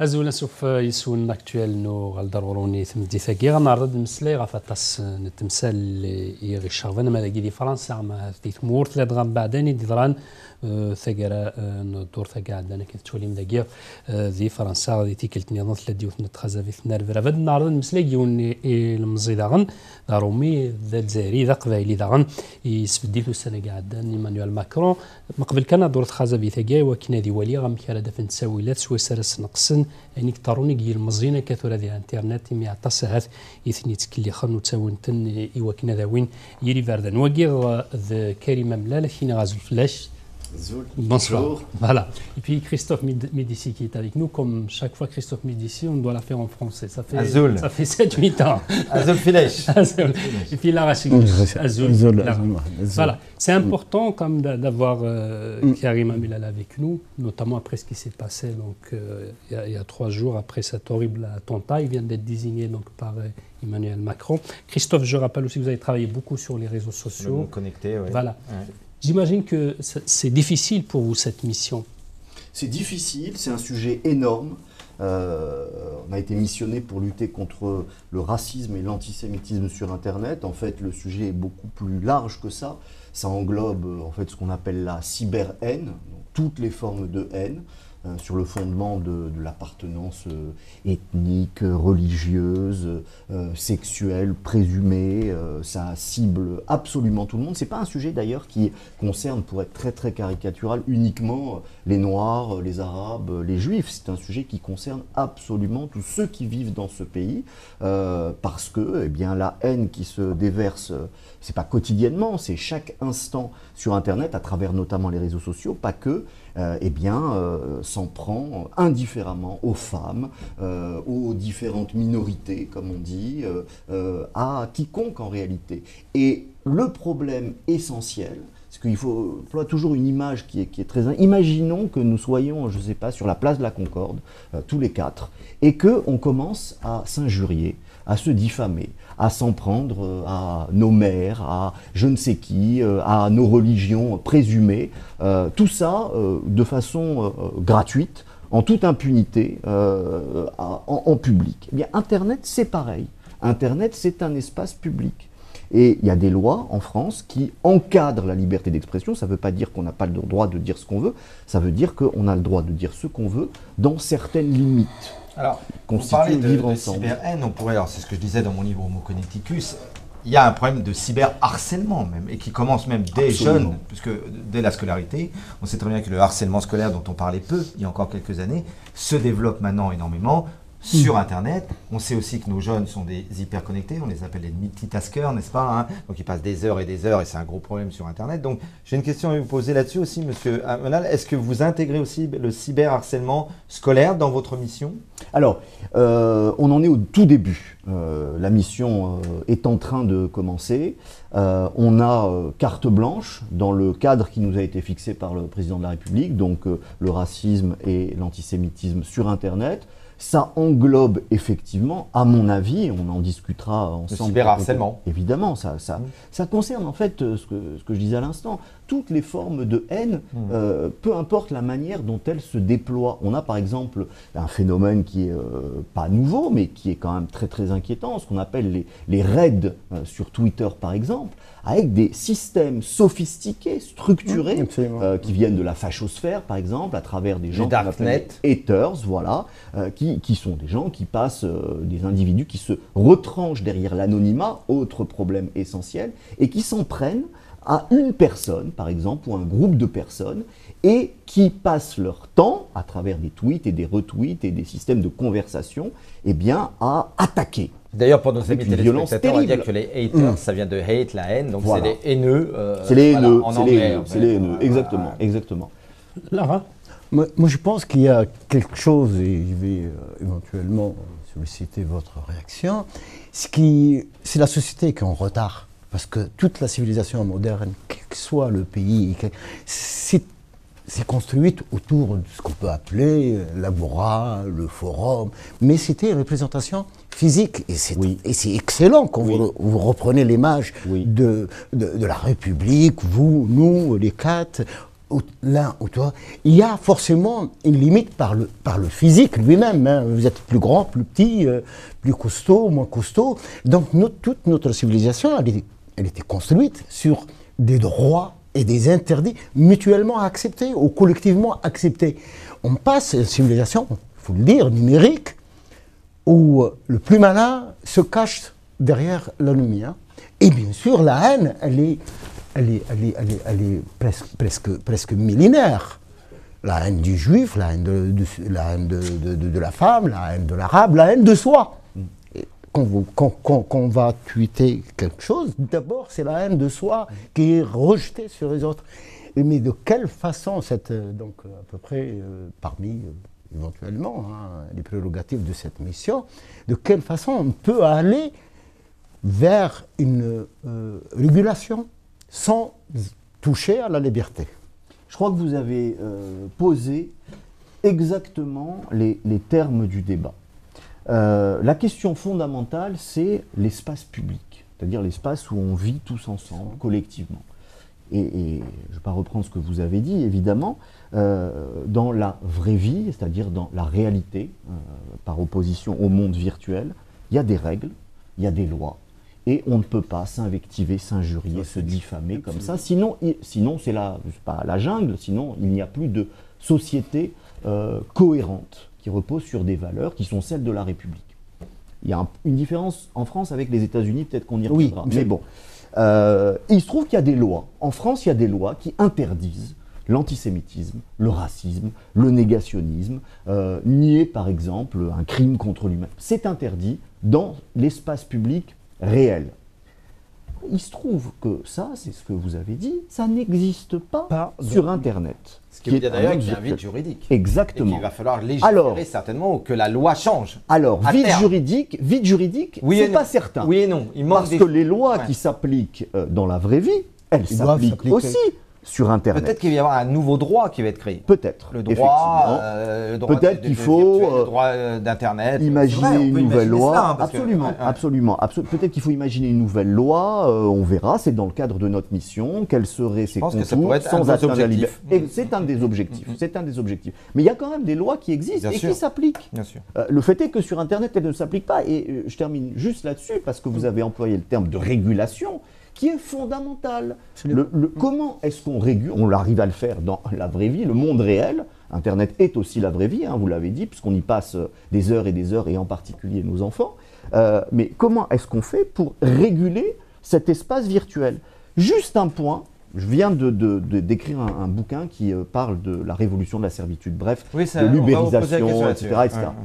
أزول نشوف يسون أكتويل نو غالضروروني ثمدي ثقي غنعرض المسلي غفتاس نتمثال يغي الشغفان ما لقي دي فرنسا ما في ثمور ثلاث غام بعدين دي دران ثقرا دور ثقا عندنا كي تولي مدقيا ذي فرنسا غادي تيكلت نظام ثلاث نتخزا في ثنار فرا فد نعرض المسلي يوني المزي داغن دارومي ذا الجزائري ذا قبايلي داغن يسبدي في السنة قاعدان ايمانويل ماكرون مقبل كان دور تخزا في ثقا وكنا ذي ولي غام كالا دفن تساويلات سوى سرس نقصن يعني كتروني جي المزينة كثر هذه انترنت مي عطاسهات يثني تكلي خن وتساونتن يوكنا ذاوين يري فاردن وقير كريم ملال كينا غازل فلاش. Bonsoir. Voilà. Et puis Christophe Médici qui est avec nous. Comme chaque fois Christophe Médici, on doit la faire en français. Ça fait 7-8 ans. Azul Filesh. Et puis Lara Azul. Voilà. C'est important comme d'avoir Karim Amilal avec nous, notamment après ce qui s'est passé donc, il y a 3 jours après cet horrible attentat. Il vient d'être désigné donc, par Emmanuel Macron. Christophe, je rappelle aussi que vous avez travaillé beaucoup sur les réseaux sociaux. Le monde connecté, oui. Voilà. Ouais. J'imagine que c'est difficile pour vous, cette mission. C'est difficile, c'est un sujet énorme. On a été missionné pour lutter contre le racisme et l'antisémitisme sur Internet. En fait, le sujet est beaucoup plus large que ça. Ça englobe en fait, ce qu'on appelle la cyber-haine, toutes les formes de haine, sur le fondement de l'appartenance ethnique, religieuse, sexuelle, présumée. Ça cible absolument tout le monde. Ce n'est pas un sujet d'ailleurs qui concerne, pour être très très caricatural, uniquement les Noirs, les Arabes, les Juifs. C'est un sujet qui concerne absolument tous ceux qui vivent dans ce pays, parce que eh bien, la haine qui se déverse, c'est pas quotidiennement, c'est chaque instant sur Internet, à travers notamment les réseaux sociaux, pas que, eh bien, s'en prend indifféremment aux femmes, aux différentes minorités, comme on dit, à quiconque en réalité. Et le problème essentiel, c'est qu'il faut toujours une image qui est très... Imaginons que nous soyons, je ne sais pas, sur la place de la Concorde, tous les 4, et qu'on commence à s'injurier, à se diffamer, à s'en prendre à nos mères, à je ne sais qui, à nos religions présumées, tout ça de façon gratuite, en toute impunité, en public. Eh bien, Internet, c'est pareil. Internet, c'est un espace public. Et il y a des lois en France qui encadrent la liberté d'expression. Ça ne veut pas dire qu'on n'a pas le droit de dire ce qu'on veut, ça veut dire qu'on a le droit de dire ce qu'on veut dans certaines limites. Alors, on parlait de cyber-haine, on pourrait, alors c'est ce que je disais dans mon livre Homo Connecticus, il y a un problème de cyber-harcèlement même, et qui commence même dès jeunes, puisque dès la scolarité, on sait très bien que le harcèlement scolaire dont on parlait peu, il y a encore quelques années, se développe maintenant énormément sur Internet. On sait aussi que nos jeunes sont des hyper-connectés, on les appelle les multitaskers, n'est-ce pas, hein? Donc ils passent des heures, et c'est un gros problème sur Internet. Donc j'ai une question à vous poser là-dessus aussi, monsieur Amelal. Est-ce que vous intégrez aussi le cyberharcèlement scolaire dans votre mission? Alors, on en est au tout début. La mission est en train de commencer. On a carte blanche dans le cadre qui nous a été fixé par le président de la République, donc le racisme et l'antisémitisme sur Internet. Ça englobe effectivement, à mon avis, on en discutera ensemble. Le cyberharcèlement. Évidemment, ça concerne en fait ce que je disais à l'instant, toutes les formes de haine, peu importe la manière dont elles se déploient. On a par exemple un phénomène qui est pas nouveau, mais qui est quand même très très inquiétant, ce qu'on appelle les raids sur Twitter par exemple, avec des systèmes sophistiqués, structurés, qui viennent de la fachosphère par exemple, à travers des gens qu'on appelle les haters, voilà, qui sont des gens qui passent, des individus qui se retranchent derrière l'anonymat, autre problème essentiel, et qui s'en prennent à une personne, par exemple, ou un groupe de personnes, et qui passent leur temps, à travers des tweets et des retweets et des systèmes de conversation, eh bien, à attaquer. D'ailleurs, pour nos amis téléspectateurs, on va dire que les haters, ça vient de hate, la haine, donc voilà. C'est les haineux. C'est les haineux, en anglais. C'est les haineux, exactement, exactement. Lara? Moi, je pense qu'il y a quelque chose, et je vais éventuellement solliciter votre réaction, c'est la société qui est en retard. Parce que toute la civilisation moderne, quel que soit le pays, c'est construite autour de ce qu'on peut appeler l'agora, le forum, mais c'était une représentation physique. Et c'est excellent quand vous reprenez l'image de la République, vous, nous, les 4, l'un ou toi, il y a forcément une limite par le physique lui-même. Hein. Vous êtes plus grand, plus petit, plus costaud, moins costaud. Donc toute notre civilisation, elle était construite sur des droits et des interdits mutuellement acceptés ou collectivement acceptés. On passe à une civilisation, il faut le dire, numérique, où le plus malin se cache derrière l'ennemi. Hein. Et bien sûr, la haine, elle est presque millénaire. La haine du juif, la haine de la femme, la haine de l'arabe, la haine de soi. Et quand on va tweeter quelque chose, d'abord c'est la haine de soi qui est rejetée sur les autres. Mais de quelle façon, donc à peu près parmi éventuellement les prérogatives de cette mission, de quelle façon on peut aller vers une régulation sans toucher à la liberté. Je crois que vous avez posé exactement les termes du débat. La question fondamentale, c'est l'espace public, c'est-à-dire l'espace où on vit tous ensemble, collectivement. Et je ne vais pas reprendre ce que vous avez dit, évidemment, dans la vraie vie, c'est-à-dire dans la réalité, par opposition au monde virtuel, il y a des règles, il y a des lois. Et on ne peut pas s'invectiver, s'injurier, se diffamer comme ça. Sinon c'est pas la jungle, sinon il n'y a plus de société cohérente qui repose sur des valeurs qui sont celles de la République. Il y a une différence en France avec les États-Unis, peut-être qu'on y reviendra. Mais bon, il se trouve qu'il y a des lois. En France, il y a des lois qui interdisent l'antisémitisme, le racisme, le négationnisme, nier par exemple un crime contre l'humanité. C'est interdit dans l'espace public réel. Il se trouve que ça, c'est ce que vous avez dit, ça n'existe pas sur Internet. Ce qui veut dire d'ailleurs qu'il y a un vide juridique. Exactement. Et qu'il va falloir légiférer certainement ou que la loi change. Alors, vide juridique, oui c'est pas certain. Oui et non. Parce que les lois qui s'appliquent dans la vraie vie, elles s'appliquent aussi sur Internet. Peut-être qu'il va y avoir un nouveau droit qui va être créé. Peut-être. Le droit peut-être qu'il faut le droit d'Internet. Imaginer une nouvelle loi. Absolument. Peut-être qu'il faut imaginer une nouvelle loi. On verra. C'est dans le cadre de notre mission. Quels seraient ses contours sans atteindre la liberté. Et c'est un des objectifs. C'est un des objectifs. Mais il y a quand même des lois qui existent et qui s'appliquent. Bien sûr. Le fait est que sur Internet, elles ne s'appliquent pas. Et je termine juste là-dessus parce que vous avez employé le terme de régulation, qui est fondamental. Comment est-ce qu'on régule? On arrive à le faire dans la vraie vie, le monde réel. Internet est aussi la vraie vie, vous l'avez dit, puisqu'on y passe des heures, et en particulier nos enfants. Mais comment est-ce qu'on fait pour réguler cet espace virtuel? Juste un point. Je viens d'écrire un bouquin qui parle de la révolution de la servitude, bref, de l'ubérisation, etc.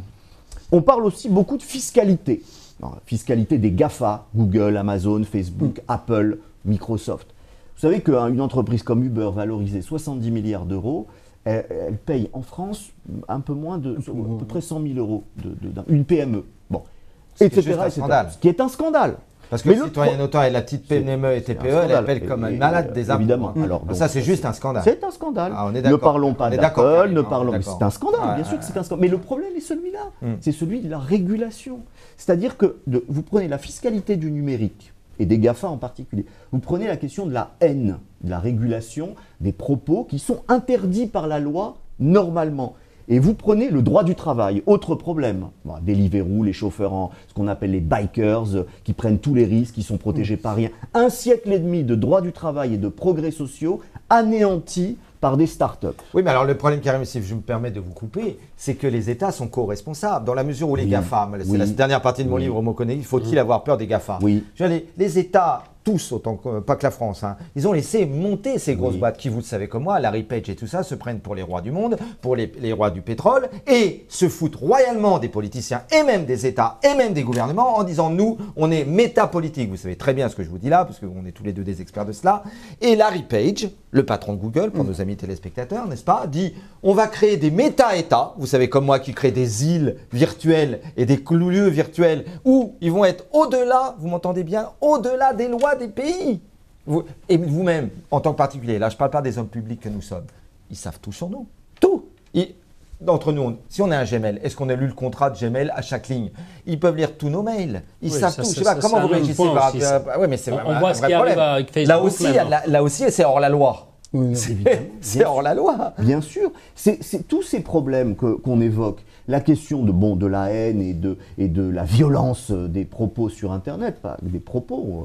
On parle aussi beaucoup de fiscalité. Fiscalité des GAFA, Google, Amazon, Facebook, Apple, Microsoft. Vous savez qu'une entreprise comme Uber, valorisée 70 milliards d'euros, elle paye en France un peu moins de, à peu près 100 000 euros, une PME. Bon, etc. Ce qui est un scandale. Parce que le citoyen autant et la petite PME et TPE, elle paye comme un malade des impôts. Évidemment. Alors, ça, c'est juste un scandale. C'est un scandale. Ah, ne parlons pas d'Apple, ne parlons pas. C'est un scandale, bien sûr que c'est un scandale. Mais le problème est celui-là. C'est celui de la régulation. C'est-à-dire que vous prenez la fiscalité du numérique, et des GAFA en particulier, vous prenez la question de la haine, de la régulation, des propos qui sont interdits par la loi normalement. Et vous prenez le droit du travail, autre problème. Deliveroo, les chauffeurs, ce qu'on appelle les bikers, qui prennent tous les risques, qui sont protégés par rien. 1 siècle et demi de droit du travail et de progrès sociaux anéantis par des start-up. Oui, mais alors le problème, Karim, si je me permets de vous couper, c'est que les États sont co-responsables. Dans la mesure où les GAFA, c'est la dernière partie de mon livre, Homo-Connectif, faut-il avoir peur des GAFA? Les États, tous, autant que, pas que la France, ils ont laissé monter ces grosses boîtes qui, vous le savez comme moi, Larry Page et tout ça, se prennent pour les rois du monde, pour les rois du pétrole, et se foutent royalement des politiciens, et même des États, et même des gouvernements, en disant, nous, on est métapolitique. Vous savez très bien ce que je vous dis là, parce qu'on est tous les deux des experts de cela. Et Larry Page, le patron de Google, pour nos amis téléspectateurs, n'est-ce pas, dit, on va créer des méta-États, vous savez comme moi, qui créent des îles virtuelles et des lieux virtuels, où ils vont être au-delà, vous m'entendez bien, au-delà des lois des pays. Et vous-même, en tant que particulier, là je ne parle pas des hommes publics que nous sommes, ils savent tout sur nous. Tout. D'entre nous, si on est un Gmail, est-ce qu'on a lu le contrat de Gmail à chaque ligne? Ils peuvent lire tous nos mails. Ils savent tout. Je ne sais pas comment vous réagissez. Oui, mais c'est on voit ce qui arrive avec Facebook. Là aussi, c'est hors la loi. Oui, c'est hors la loi. Bien sûr. C'est tous ces problèmes qu'on évoque. La question de la haine et de la violence des propos sur Internet, pas des propos,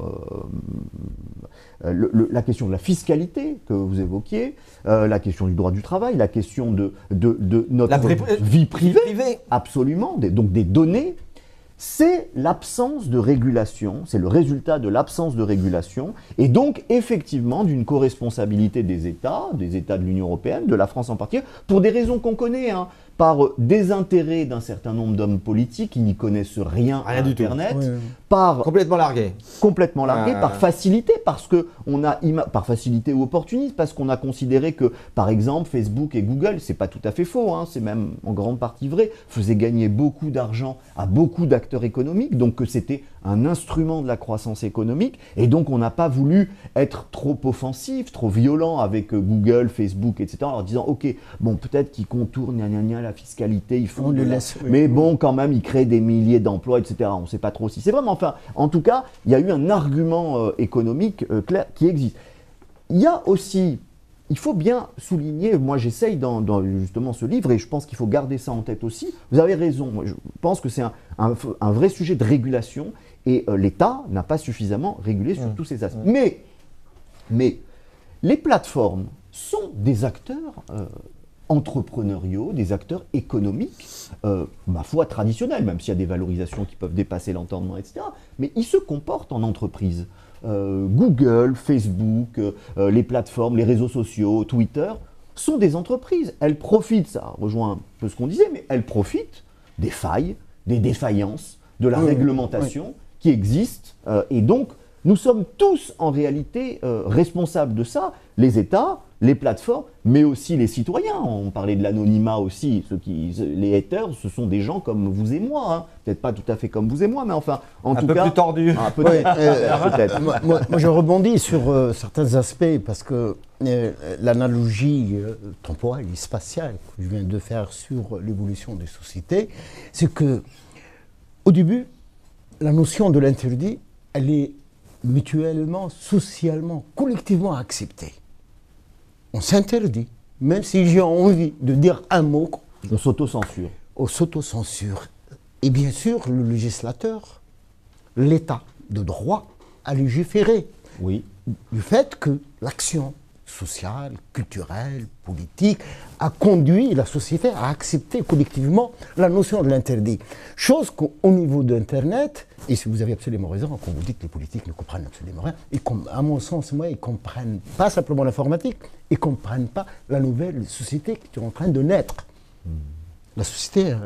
la question de la fiscalité que vous évoquiez, la question du droit du travail, la question de notre vie privée, absolument, donc des données. C'est l'absence de régulation, c'est le résultat de l'absence de régulation, et donc effectivement d'une co-responsabilité des États de l'Union européenne, de la France en particulier, pour des raisons qu'on connaît, par désintérêt d'un certain nombre d'hommes politiques qui n'y connaissent rien à Internet, par complètement largué, par facilité, parce que par facilité ou opportunisme, parce qu'on a considéré que, par exemple, Facebook et Google, c'est pas tout à fait faux, c'est même en grande partie vrai, faisaient gagner beaucoup d'argent à beaucoup d'acteurs économiques, donc que c'était un instrument de la croissance économique, et donc on n'a pas voulu être trop offensif, trop violent avec Google, Facebook, etc., en leur disant, ok, bon, peut-être qu'ils contournent la fiscalité, ils font mais bon, quand même, ils créent des milliers d'emplois, etc., on ne sait pas trop si c'est vraiment, enfin, en tout cas, il y a eu un argument économique clair qui existe. Il y a aussi, il faut bien souligner, moi j'essaye dans justement ce livre, et je pense qu'il faut garder ça en tête aussi, vous avez raison, moi, je pense que c'est un vrai sujet de régulation, et l'État n'a pas suffisamment régulé sur tous ces aspects. Mais les plateformes sont des acteurs entrepreneuriaux, des acteurs économiques, ma foi traditionnels, même s'il y a des valorisations qui peuvent dépasser l'entendement, etc. Mais ils se comportent en entreprise. Google, Facebook, les plateformes, les réseaux sociaux, Twitter, sont des entreprises. Elles profitent, ça rejoint un peu ce qu'on disait, mais elles profitent des failles, des défaillances, de la réglementation qui existe, et donc nous sommes tous en réalité responsables de ça, les États, les plateformes, mais aussi les citoyens. On parlait de l'anonymat aussi, les haters, ce sont des gens comme vous et moi, peut-être pas tout à fait comme vous et moi, mais enfin, en tout cas... Un peu plus tordu. Peut-être. Moi, je rebondis sur certains aspects, parce que l'analogie temporelle et spatiale que je viens de faire sur l'évolution des sociétés, c'est que, au début, la notion de l'interdit, elle est mutuellement, socialement, collectivement acceptée. On s'interdit, même si j'ai envie de dire un mot. On s'autocensure. On s'autocensure. Et bien sûr, le législateur, l'État de droit, a légiféré. Oui. Du fait que l'action sociale, culturelle, politique, a conduit la société à accepter collectivement la notion de l'interdit. Chose qu'au niveau d'Internet, et si vous avez absolument raison quand vous dites que les politiques ne comprennent absolument rien, et à mon sens, moi, ils ne comprennent pas simplement l'informatique, ils ne comprennent pas la nouvelle société qui est en train de naître. La société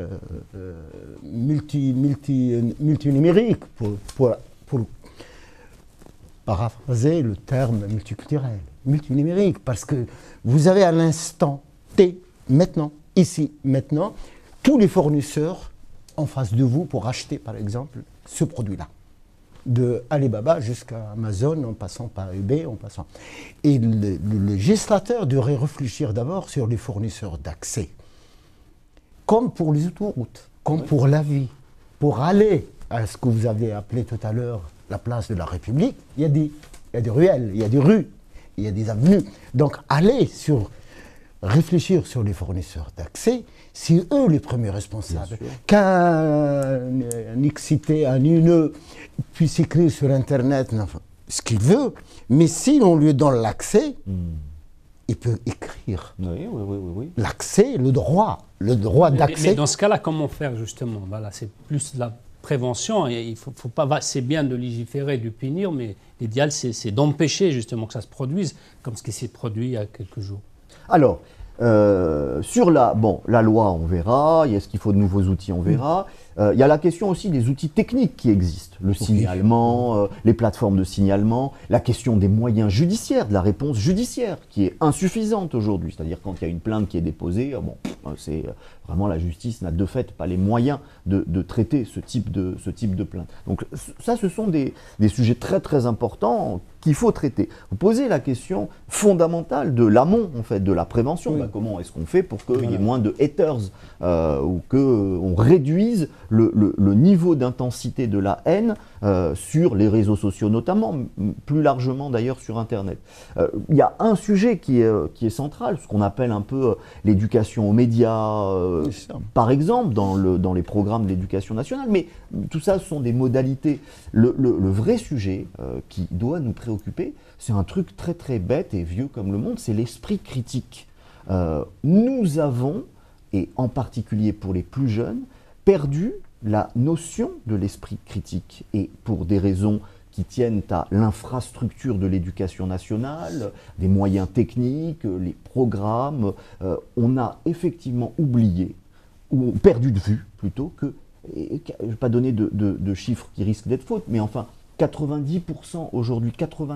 multinumérique, pour paraphraser le terme multiculturel, multinumérique, parce que vous avez à l'instant T, maintenant, ici, maintenant, tous les fournisseurs en face de vous pour acheter, par exemple, ce produit-là. De Alibaba jusqu'à Amazon, en passant par eBay, en passant. Et le législateur devrait réfléchir d'abord sur les fournisseurs d'accès. Comme pour les autoroutes, comme pour la vie. Pour aller à ce que vous avez appelé tout à l'heure la place de la République, il y a des ruelles, il y a des rues, il y a des avenues. Donc réfléchir sur les fournisseurs d'accès, c'est eux les premiers responsables. Qu'un excité, un INE puisse écrire sur Internet ce qu'il veut, mais si on lui donne l'accès, il peut écrire. Oui. L'accès, le droit d'accès. Mais dans ce cas-là, comment faire justement? Voilà, c'est plus la prévention. Et faut pas. C'est bien de légiférer, de punir, mais l'idéal, c'est d'empêcher justement que ça se produise, comme ce qui s'est produit il y a quelques jours. Alors, sur la loi, on verra. Est-ce qu'il faut de nouveaux outils, on verra. Il y a la question aussi des outils techniques qui existent. Le signalement, les plateformes de signalement, la question des moyens judiciaires, de la réponse judiciaire, qui est insuffisante aujourd'hui. C'est-à-dire quand il y a une plainte qui est déposée, c'est vraiment la justice n'a de fait pas les moyens de traiter ce type de plainte. Donc ça, ce sont des sujets très très importants qu'il faut traiter. Vous posez la question fondamentale de l'amont, en fait, de la prévention. Comment est-ce qu'on fait pour qu'il y ait moins de haters ou qu'on réduise le niveau d'intensité de la haine sur les réseaux sociaux notamment, plus largement d'ailleurs sur Internet. Il y a un sujet qui est central, ce qu'on appelle un peu l'éducation aux médias, par exemple, dans les programmes de l'éducation nationale, mais tout ça, ce sont des modalités. Le vrai sujet qui doit nous préoccuper, c'est un truc très très bête et vieux comme le monde, c'est l'esprit critique. Nous avons, et en particulier pour les plus jeunes, perdu la notion de l'esprit critique, et pour des raisons qui tiennent à l'infrastructure de l'éducation nationale, des moyens techniques, les programmes, on a effectivement oublié, ou perdu de vue plutôt que, je ne vais pas donner de chiffres qui risquent d'être fautes, mais enfin 90% aujourd'hui,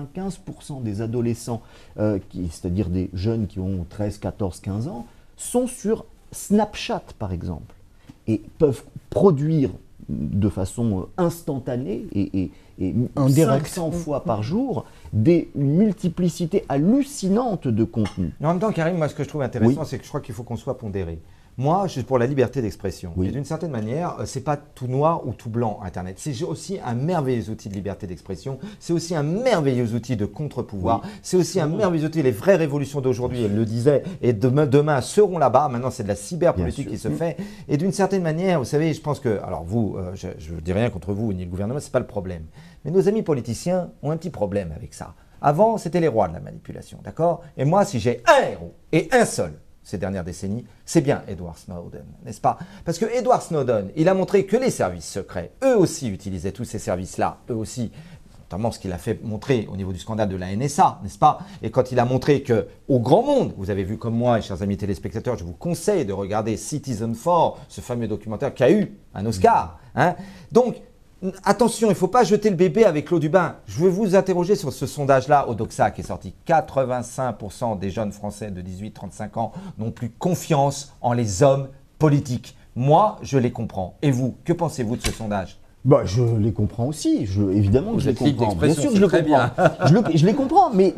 95% des adolescents, c'est-à-dire des jeunes qui ont 13, 14, 15 ans, sont sur Snapchat par exemple, et peuvent produire de façon instantanée et en 500 fois par jour une multiplicité hallucinante de contenus. En même temps, Karim, moi ce que je trouve intéressant, c'est que je crois qu'il faut qu'on soit pondéré. Moi, je suis pour la liberté d'expression. Et d'une certaine manière, c'est pas tout noir ou tout blanc, Internet. C'est aussi un merveilleux outil de liberté d'expression. C'est aussi un merveilleux outil de contre-pouvoir. C'est aussi un merveilleux outil. Les vraies révolutions d'aujourd'hui, elle le disait, et demain seront là-bas. Maintenant, c'est de la cyberpolitique qui se fait. Et d'une certaine manière, vous savez, je pense que, alors vous, je ne dis rien contre vous ni le gouvernement, c'est pas le problème. Mais nos amis politiciens ont un petit problème avec ça. Avant, c'était les rois de la manipulation, d'accord? Et moi, si j'ai un héros et un seul, ces dernières décennies, c'est bien Edward Snowden, n'est-ce pas? Parce que Edward Snowden, il a montré que les services secrets, eux aussi utilisaient tous ces services-là, eux aussi, notamment ce qu'il a fait montrer au niveau du scandale de la NSA, n'est-ce pas? Et quand il a montré qu'au grand monde, vous avez vu comme moi, et chers amis téléspectateurs, je vous conseille de regarder Citizen4, ce fameux documentaire qui a eu un Oscar. Hein? Donc, attention, il ne faut pas jeter le bébé avec l'eau du bain. Je veux vous interroger sur ce sondage-là au Doxa qui est sorti. 85% des jeunes Français de 18-35 ans n'ont plus confiance en les hommes politiques. Moi, je les comprends. Et vous, que pensez-vous de ce sondage? Je les comprends aussi. Évidemment que je les comprends. Bien sûr que je les comprends. Bien. je les comprends, mais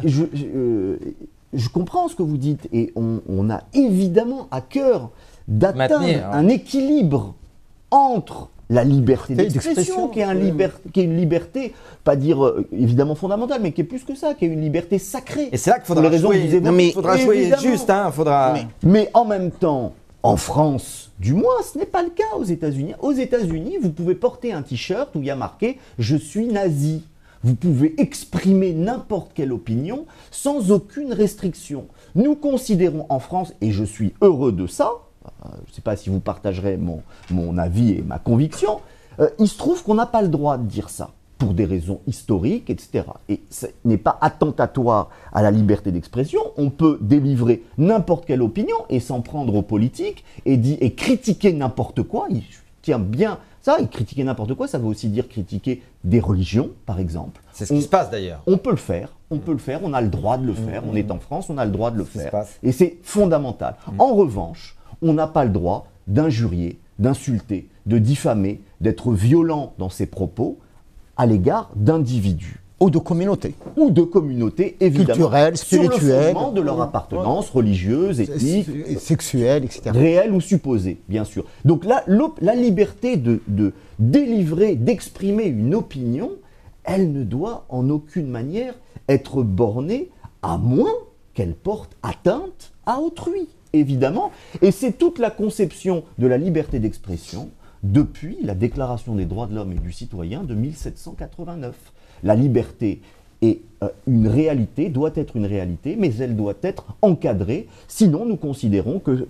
je comprends ce que vous dites. Et on a évidemment à cœur d'atteindre un équilibre entre la liberté d'expression, qui est une liberté, pas dire évidemment fondamentale, mais qui est plus que ça, qui est une liberté sacrée. Et c'est là qu'il faudra jouer juste. Mais en même temps, en France, du moins, ce n'est pas le cas aux États-Unis. Aux États-Unis, vous pouvez porter un t-shirt où il y a marqué « Je suis nazi ». Vous pouvez exprimer n'importe quelle opinion sans aucune restriction. Nous considérons en France, et je suis heureux de ça, je ne sais pas si vous partagerez mon avis et ma conviction, il se trouve qu'on n'a pas le droit de dire ça, pour des raisons historiques, etc. Et ce n'est pas attentatoire à la liberté d'expression. On peut délivrer n'importe quelle opinion et s'en prendre aux politiques et critiquer n'importe quoi. Il tient bien ça, et critiquer n'importe quoi, ça veut aussi dire critiquer des religions, par exemple. C'est ce qui se passe d'ailleurs. On peut le faire, on a le droit de le faire, on est en France, on a le droit de le faire. Et c'est fondamental. En revanche, on n'a pas le droit d'injurier, d'insulter, de diffamer, d'être violent dans ses propos à l'égard d'individus. Ou de communautés. Ou de communautés, évidemment. Culturelles, spirituelles. Sur le fondement de leur appartenance religieuse, ethnique, sexuelle, etc. Réelle ou supposée, bien sûr. Donc là, la liberté de délivrer, d'exprimer une opinion, elle ne doit en aucune manière être bornée, à moins qu'elle porte atteinte à autrui. Évidemment, et c'est toute la conception de la liberté d'expression depuis la Déclaration des droits de l'homme et du citoyen de 1789. La liberté est une réalité, doit être une réalité, mais elle doit être encadrée, sinon nous considérons que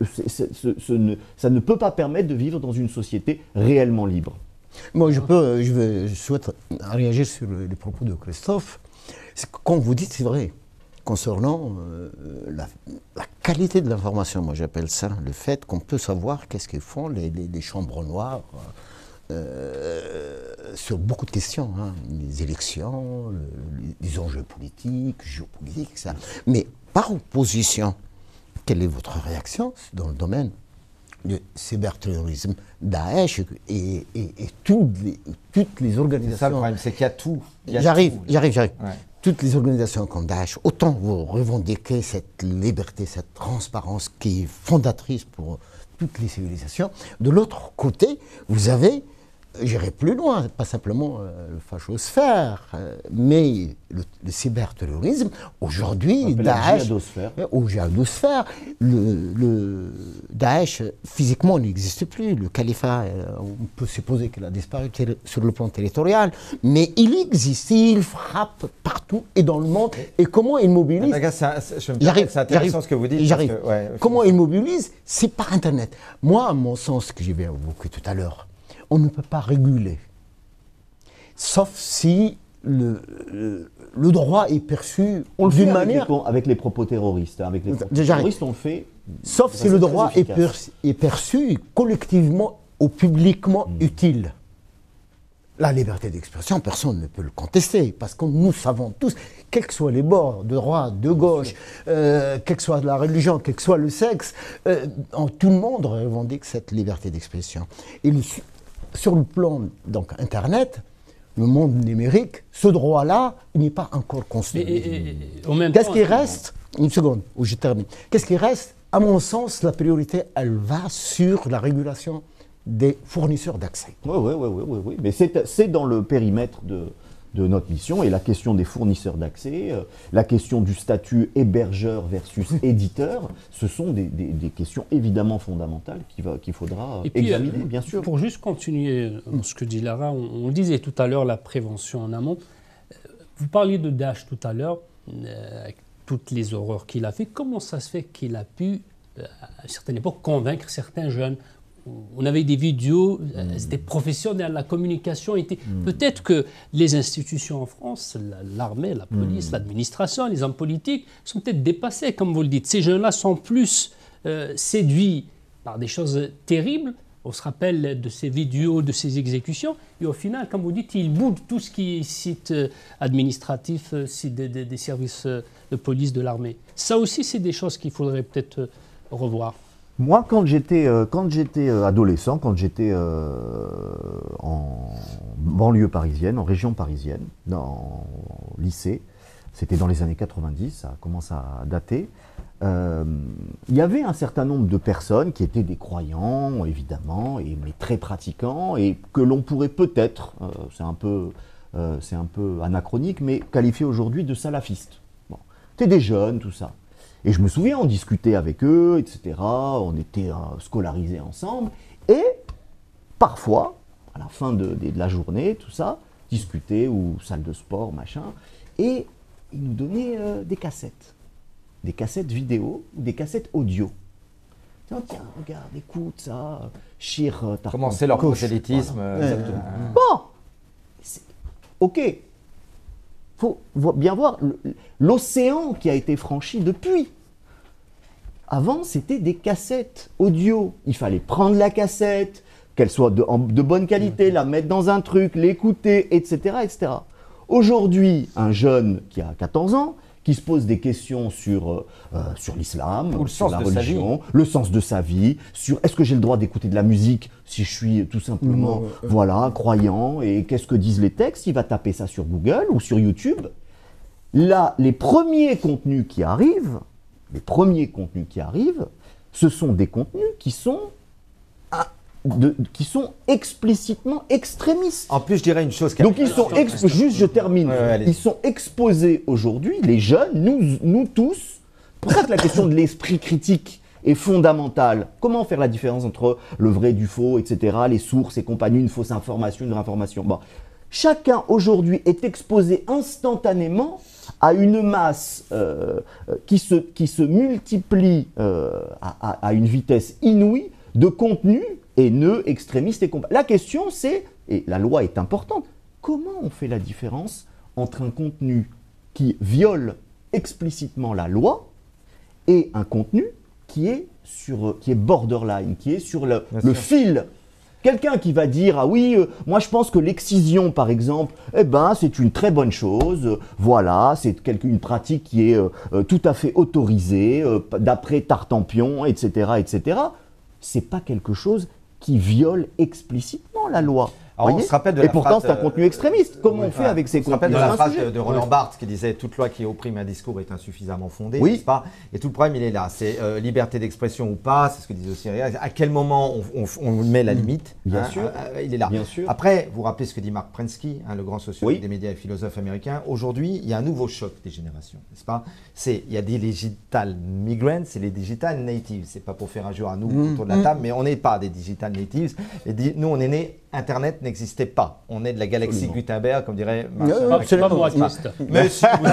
ça ne peut pas permettre de vivre dans une société réellement libre. Moi, je souhaite réagir sur les propos de Christophe. Quand vous dites, c'est vrai. Concernant la qualité de l'information, moi j'appelle ça le fait qu'on peut savoir qu'est-ce que font les chambres noires sur beaucoup de questions, hein, les élections, les enjeux politiques, géopolitiques, etc. Mais par opposition, quelle est votre réaction dans le domaine du cyberterrorisme, Daesh et toutes les organisations? C'est ça le problème, c'est qu'il y a tout. J'arrive. Ouais. Toutes les organisations comme Daesh, autant vous revendiquez cette liberté, cette transparence qui est fondatrice pour toutes les civilisations. De l'autre côté, vous avez j'irai plus loin, pas simplement le fachosphère, mais le cyberterrorisme. Aujourd'hui, Daesh, ou djihadosphère, le Daesh physiquement n'existe plus. Le califat, on peut supposer qu'il a disparu sur le plan territorial, mais il existe, il frappe partout et dans le monde. Et comment il mobilise? C'est intéressant ce que vous dites. Comment il mobilise? C'est par Internet. Moi, à mon sens, que j'ai bien évoqué tout à l'heure, on ne peut pas réguler, sauf si le droit est perçu d'une manière... Avec les propos terroristes. Avec les propos terroristes, on le fait... Sauf si le droit est perçu collectivement ou publiquement utile. La liberté d'expression, personne ne peut le contester, parce que nous savons tous, quels que soient les bords, de droite, de gauche, quelle que soit la religion, quel que soit le sexe, tout le monde revendique cette liberté d'expression. Et sur le plan donc, Internet, le monde numérique, ce droit-là, il n'est pas encore construit. Qu'est-ce qui reste? Une seconde, où je termine. Qu'est-ce qui reste? À mon sens, la priorité, elle va sur la régulation des fournisseurs d'accès. Oui. Mais c'est dans le périmètre de notre mission, et la question des fournisseurs d'accès, la question du statut hébergeur versus éditeur, ce sont des questions évidemment fondamentales qu'il faudra examiner, bien sûr. Pour juste continuer ce que dit Lara, on le disait tout à l'heure, la prévention en amont. Vous parliez de Daesh tout à l'heure, avec toutes les horreurs qu'il a fait. Comment ça se fait qu'il a pu, à une certaine époque, convaincre certains jeunes? On avait des vidéos, c'était professionnel, la communication était... Peut-être que les institutions en France, l'armée, la police, l'administration, les hommes politiques, sont peut-être dépassés, comme vous le dites. Ces jeunes-là sont plus séduits par des choses terribles. On se rappelle de ces vidéos, de ces exécutions. Et au final, comme vous dites, ils boudent tout ce qui est site administratif, site des services de police, de l'armée. Ça aussi, c'est des choses qu'il faudrait peut-être revoir. Moi, quand j'étais adolescent, quand j'étais en banlieue parisienne, en région parisienne, au lycée, c'était dans les années 90, ça commence à dater, il y avait un certain nombre de personnes qui étaient des croyants, évidemment, mais très pratiquants, et que l'on pourrait peut-être, c'est un peu anachronique, mais qualifier aujourd'hui de salafistes. Bon. C'était des jeunes, tout ça. Et je me souviens, on discutait avec eux, etc. On était scolarisés ensemble. Et parfois, à la fin de la journée, tout ça, discuter ou salle de sport, machin. Et ils nous donnaient des cassettes. Des cassettes vidéo ou des cassettes audio. Tiens, regarde, écoute ça. Shir, comment c'est leur prosélytisme exactement. Bon, ok. Faut bien voir l'océan qui a été franchi depuis. Avant, c'était des cassettes audio. Il fallait prendre la cassette, qu'elle soit de bonne qualité, la mettre dans un truc, l'écouter, etc., etc. Aujourd'hui, un jeune qui a 14 ans, qui se pose des questions sur l'islam, sur la religion, le sens de sa vie, sur est-ce que j'ai le droit d'écouter de la musique si je suis tout simplement croyant, et qu'est-ce que disent les textes, il va taper ça sur Google ou sur YouTube. Là, les premiers contenus qui arrivent, ce sont des contenus qui sont explicitement extrémistes. En plus, je dirais une chose... Donc ils sont, juste je termine, ils sont exposés aujourd'hui, les jeunes, nous tous, pour ça que la question de l'esprit critique est fondamentale. Comment faire la différence entre le vrai du faux, etc., les sources et compagnie, une fausse information, une vraie information. Bon. Chacun aujourd'hui est exposé instantanément à une masse qui se multiplie à une vitesse inouïe de contenus haineux, extrémistes et compagnie. La question c'est, et la loi est importante, comment on fait la différence entre un contenu qui viole explicitement la loi et un contenu qui est borderline, qui est sur le fil. Quelqu'un qui va dire, ah oui, moi je pense que l'excision par exemple, c'est une très bonne chose, voilà, c'est une pratique qui est tout à fait autorisée, d'après Tartampion, etc., etc. C'est pas quelque chose qui viole explicitement la loi. Alors, on se rappelle de et la pourtant, phrase, c'est un contenu extrémiste. Comment on fait avec ces On se rappelle contenus de la phrase sujet. de Roland Barthes qui disait « Toute loi qui opprime un discours est insuffisamment fondée Oui. n'est-ce pas ?» Et tout le problème, il est là. C'est liberté d'expression ou pas, c'est ce que disait aussi Réal. À quel moment on met la limite? Bien sûr. Il est là. Bien sûr. Après, vous vous rappelez ce que dit Mark Prensky, le grand sociologue Oui. des médias et philosophe américain. Aujourd'hui, il y a un nouveau choc des générations, n'est-ce pas? Il y a des digital migrants et les digital natives. C'est pas pour faire injure à nous autour de la table, mais on n'est pas des digital natives. Nous, on est nés, Internet n'existait pas. On est de la galaxie Gutenberg, comme dirait Marcel. Pas moi, Christ. Mais si, vous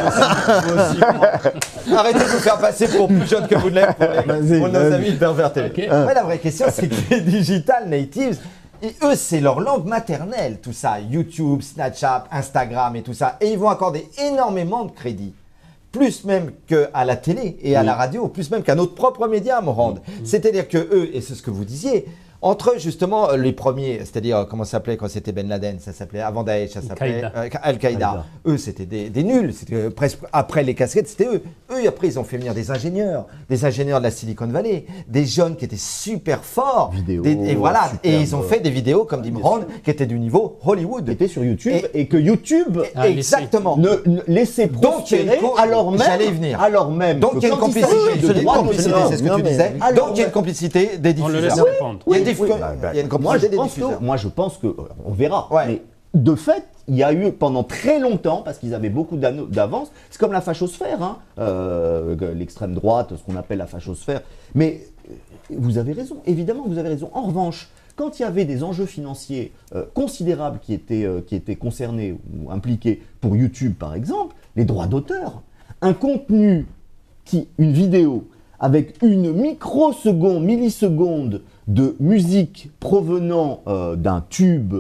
aussi. Arrêtez de vous faire passer pour plus jeune que vous ne l'êtes pour nos amis de Pervers TV. Okay. Ouais, la vraie question, c'est que les digital natives, et eux, c'est leur langue maternelle, tout ça. YouTube, Snapchat, Instagram et tout ça. Et ils vont accorder énormément de crédit. Plus même qu'à la télé et à la radio, plus même qu'à notre propre média, Morand. C'est-à-dire que eux, et c'est ce que vous disiez, entre justement les premiers, c'est-à-dire comment ça s'appelait quand c'était Ben Laden, ça s'appelait avant Daesh, ça s'appelait Al-Qaïda. Eux, c'était des nuls, c'était presque après les casquettes, c'était eux. Eux, après, ils ont fait venir des ingénieurs de la Silicon Valley, des jeunes qui étaient super forts. Et voilà, et ils ont fait des vidéos, comme dit Morand, qui étaient du niveau Hollywood. Qui étaient sur YouTube et que YouTube exactement ne laissait prospérer alors même. J'allais y venir. Alors même. Donc il y a une complicité. C'est ce que tu disais. Donc il y a une complicité des diffuseurs. On le laisse répondre. Il y a une complicité des diffuseurs. Moi, je pense que on verra. Ouais. Mais de fait, il y a eu pendant très longtemps, parce qu'ils avaient beaucoup d'avance, c'est comme la fachosphère, hein, l'extrême droite, ce qu'on appelle la fachosphère. Mais vous avez raison, évidemment, vous avez raison. En revanche, quand il y avait des enjeux financiers considérables qui étaient concernés ou impliqués pour YouTube, par exemple, les droits d'auteur, un contenu, une vidéo avec une milliseconde de musique provenant d'un tube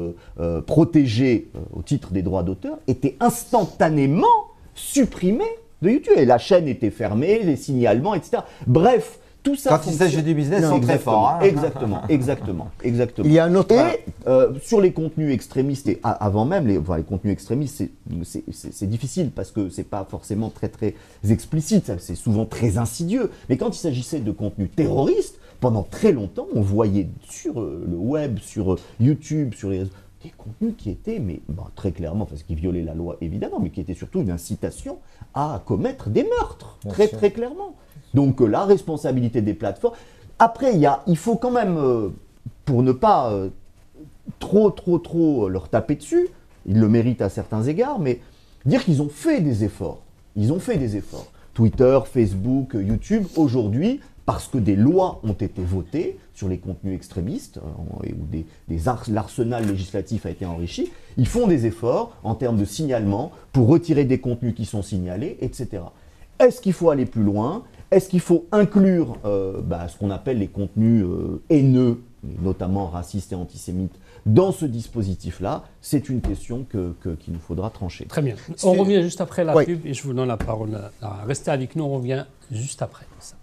protégé au titre des droits d'auteur était instantanément supprimé de YouTube. Et la chaîne était fermée, les signalements, etc. Bref, tout ça... Quand il s'agit du business, ils sont très forts. Hein. Exactement. Il y a un autre... Et sur les contenus extrémistes, et avant même, les contenus extrémistes, c'est difficile parce que c'est pas forcément très explicite, c'est souvent très insidieux. Mais quand il s'agissait de contenus terroristes, pendant très longtemps, on voyait sur le web, sur YouTube, sur les réseaux, des contenus qui étaient, très clairement, parce qu'ils violaient la loi évidemment, mais qui étaient surtout une incitation à commettre des meurtres, très clairement. Donc la responsabilité des plateformes. Après, il faut quand même, pour ne pas trop leur taper dessus, ils le méritent à certains égards, mais dire qu'ils ont fait des efforts. Ils ont fait des efforts. Twitter, Facebook, YouTube, aujourd'hui, parce que des lois ont été votées sur les contenus extrémistes, où l'arsenal législatif a été enrichi, ils font des efforts en termes de signalement pour retirer des contenus qui sont signalés, etc. Est-ce qu'il faut aller plus loin? Est-ce qu'il faut inclure ce qu'on appelle les contenus haineux, notamment racistes et antisémites, dans ce dispositif-là? C'est une question qu'il nous faudra trancher. Très bien. On revient juste après la pub et je vous donne la parole. Restez avec nous, on revient juste après ça.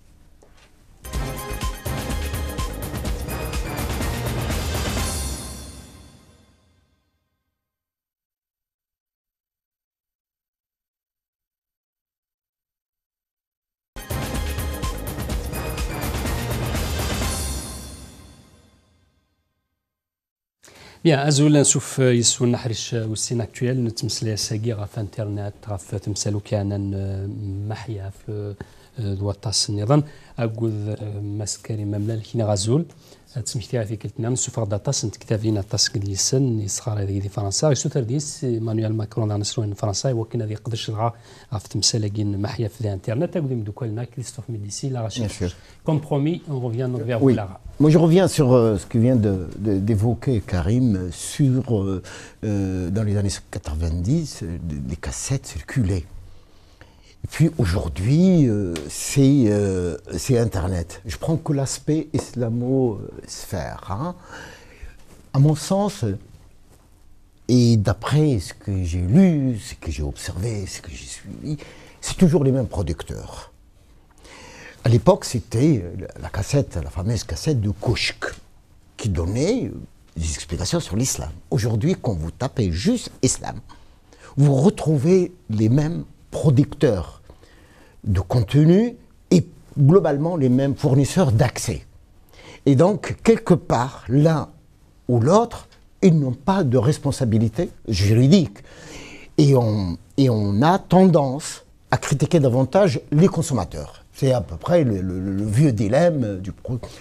Bien, أزول نشوف يسون نحرش والسين أكتويل نتمثل ساقي غاف انترنت غاف تمثلو كان محيا في دواتاس النظام أقول مسكري مملال كينا غازول تسمحتي في كلتنا نشوف غدا تاس نتكتافين تاس كليسن يسخار هذه دي فرنسا يسوثر ديس مانويل ماكرون دان سلوين فرنسا وكنا ذي قدرش غا غاف تمثل كين محيا في الانترنت أقول مدوكلنا كريستوف ميديسي لا غاشي comme promis on revient vers vous Lara. Moi, je reviens sur ce que vient d'évoquer Karim sur, dans les années 90, des cassettes circulaient. Et puis aujourd'hui, c'est Internet. Je prends que l'aspect islamo-sphère. Hein. À mon sens, et d'après ce que j'ai lu, ce que j'ai observé, ce que j'ai suivi, c'est toujours les mêmes producteurs. À l'époque, c'était la fameuse cassette de Kouchk, qui donnait des explications sur l'islam. Aujourd'hui, quand vous tapez juste islam, vous retrouvez les mêmes producteurs de contenu et globalement les mêmes fournisseurs d'accès. Et donc, quelque part, l'un ou l'autre ils n'ont pas de responsabilité juridique. Et on a tendance à critiquer davantage les consommateurs. C'est à peu près le vieux dilemme du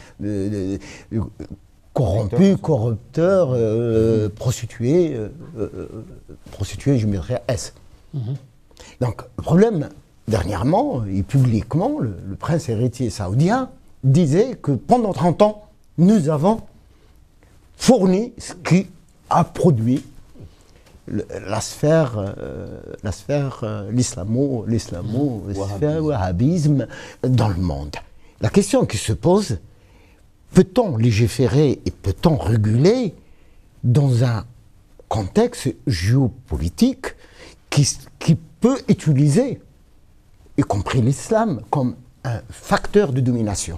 corrompu, corrupteur, prostitué, je mettrais S. Donc, le problème, dernièrement et publiquement, le prince héritier saoudien disait que pendant 30 ans, nous avons fourni ce qui a produit la sphère, wahhabisme dans le monde. La question qui se pose, peut-on légiférer et peut-on réguler dans un contexte géopolitique qui peut utiliser, y compris l'islam, comme un facteur de domination?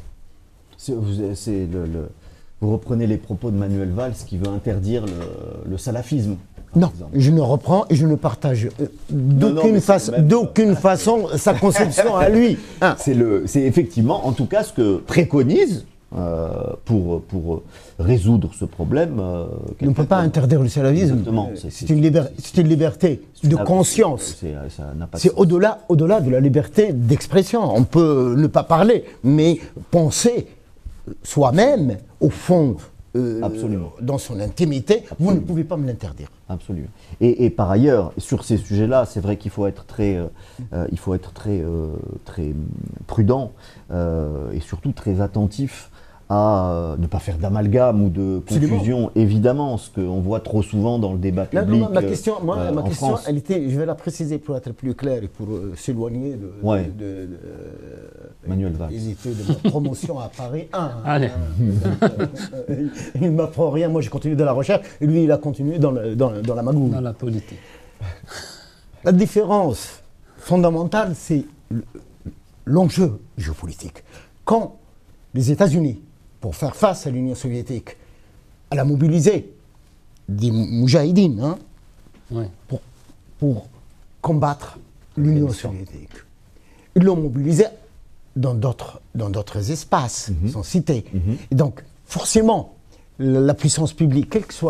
Vous reprenez les propos de Manuel Valls qui veut interdire le salafisme. Non, je ne reprends et je ne partage d'aucune façon sa conception à lui. Hein. C'est effectivement, en tout cas, ce que préconise pour résoudre ce problème. On ne peut pas interdire le salafisme. C'est une liberté de conscience. C'est au-delà de la liberté d'expression. On peut ne pas parler, mais penser soi-même, au fond, dans son intimité, vous ne pouvez pas me l'interdire. Absolument. Et par ailleurs, sur ces sujets-là, c'est vrai qu'il faut être très prudent et surtout très attentif à ne pas faire d'amalgame ou de confusion, évidemment, ce qu'on voit trop souvent dans le débat public. Ma question, elle était, je vais la préciser pour être plus clair et pour s'éloigner de Manuel Valls. De ma promotion à Paris 1. Allez. Il ne m'apprend rien, moi j'ai continué dans la recherche et lui il a continué dans la magouille. Dans la politique. La différence fondamentale, c'est l'enjeu géopolitique. Quand les États-Unis, pour faire face à l'Union soviétique, elle a mobilisé des moudjahidines pour combattre l'Union soviétique. Ils l'ont mobilisé dans d'autres espaces, sans citer. Et donc, forcément, la puissance publique, quel que soit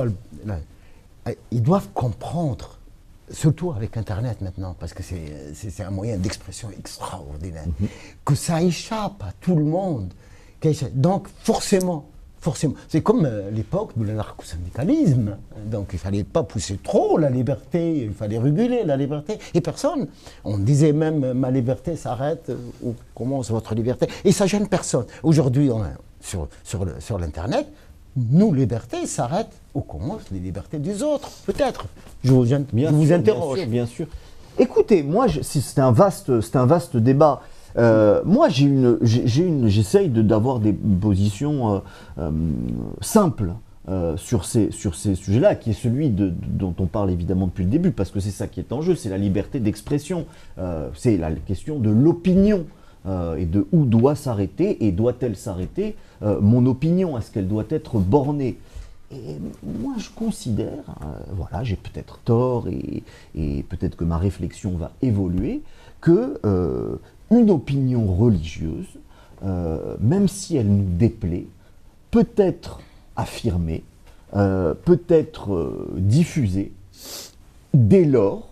ils doivent comprendre, surtout avec Internet maintenant, parce que c'est un moyen d'expression extraordinaire, que ça échappe à tout le monde. Donc, forcément, c'est comme l'époque de l'anarcho-syndicalisme. Donc, il ne fallait pas pousser trop la liberté, il fallait réguler la liberté. Et personne, on disait même, ma liberté s'arrête où commence votre liberté. Et ça gêne personne. Aujourd'hui, sur l'Internet, nos libertés s'arrêtent où commencent les libertés des autres, peut-être. Je vous interroge. Bien sûr. Écoutez, moi, c'est un vaste débat. Moi, j'essaye d'avoir des positions simples sur ces sujets-là, qui est celui dont on parle évidemment depuis le début, parce que c'est ça qui est en jeu, c'est la liberté d'expression, c'est la question de l'opinion et de où doit s'arrêter et doit-elle s'arrêter mon opinion, est-ce qu'elle doit être bornée? Et moi, je considère, voilà, j'ai peut-être tort et peut-être que ma réflexion va évoluer, que une opinion religieuse, même si elle nous déplaît, peut être affirmée, peut être diffusée, dès lors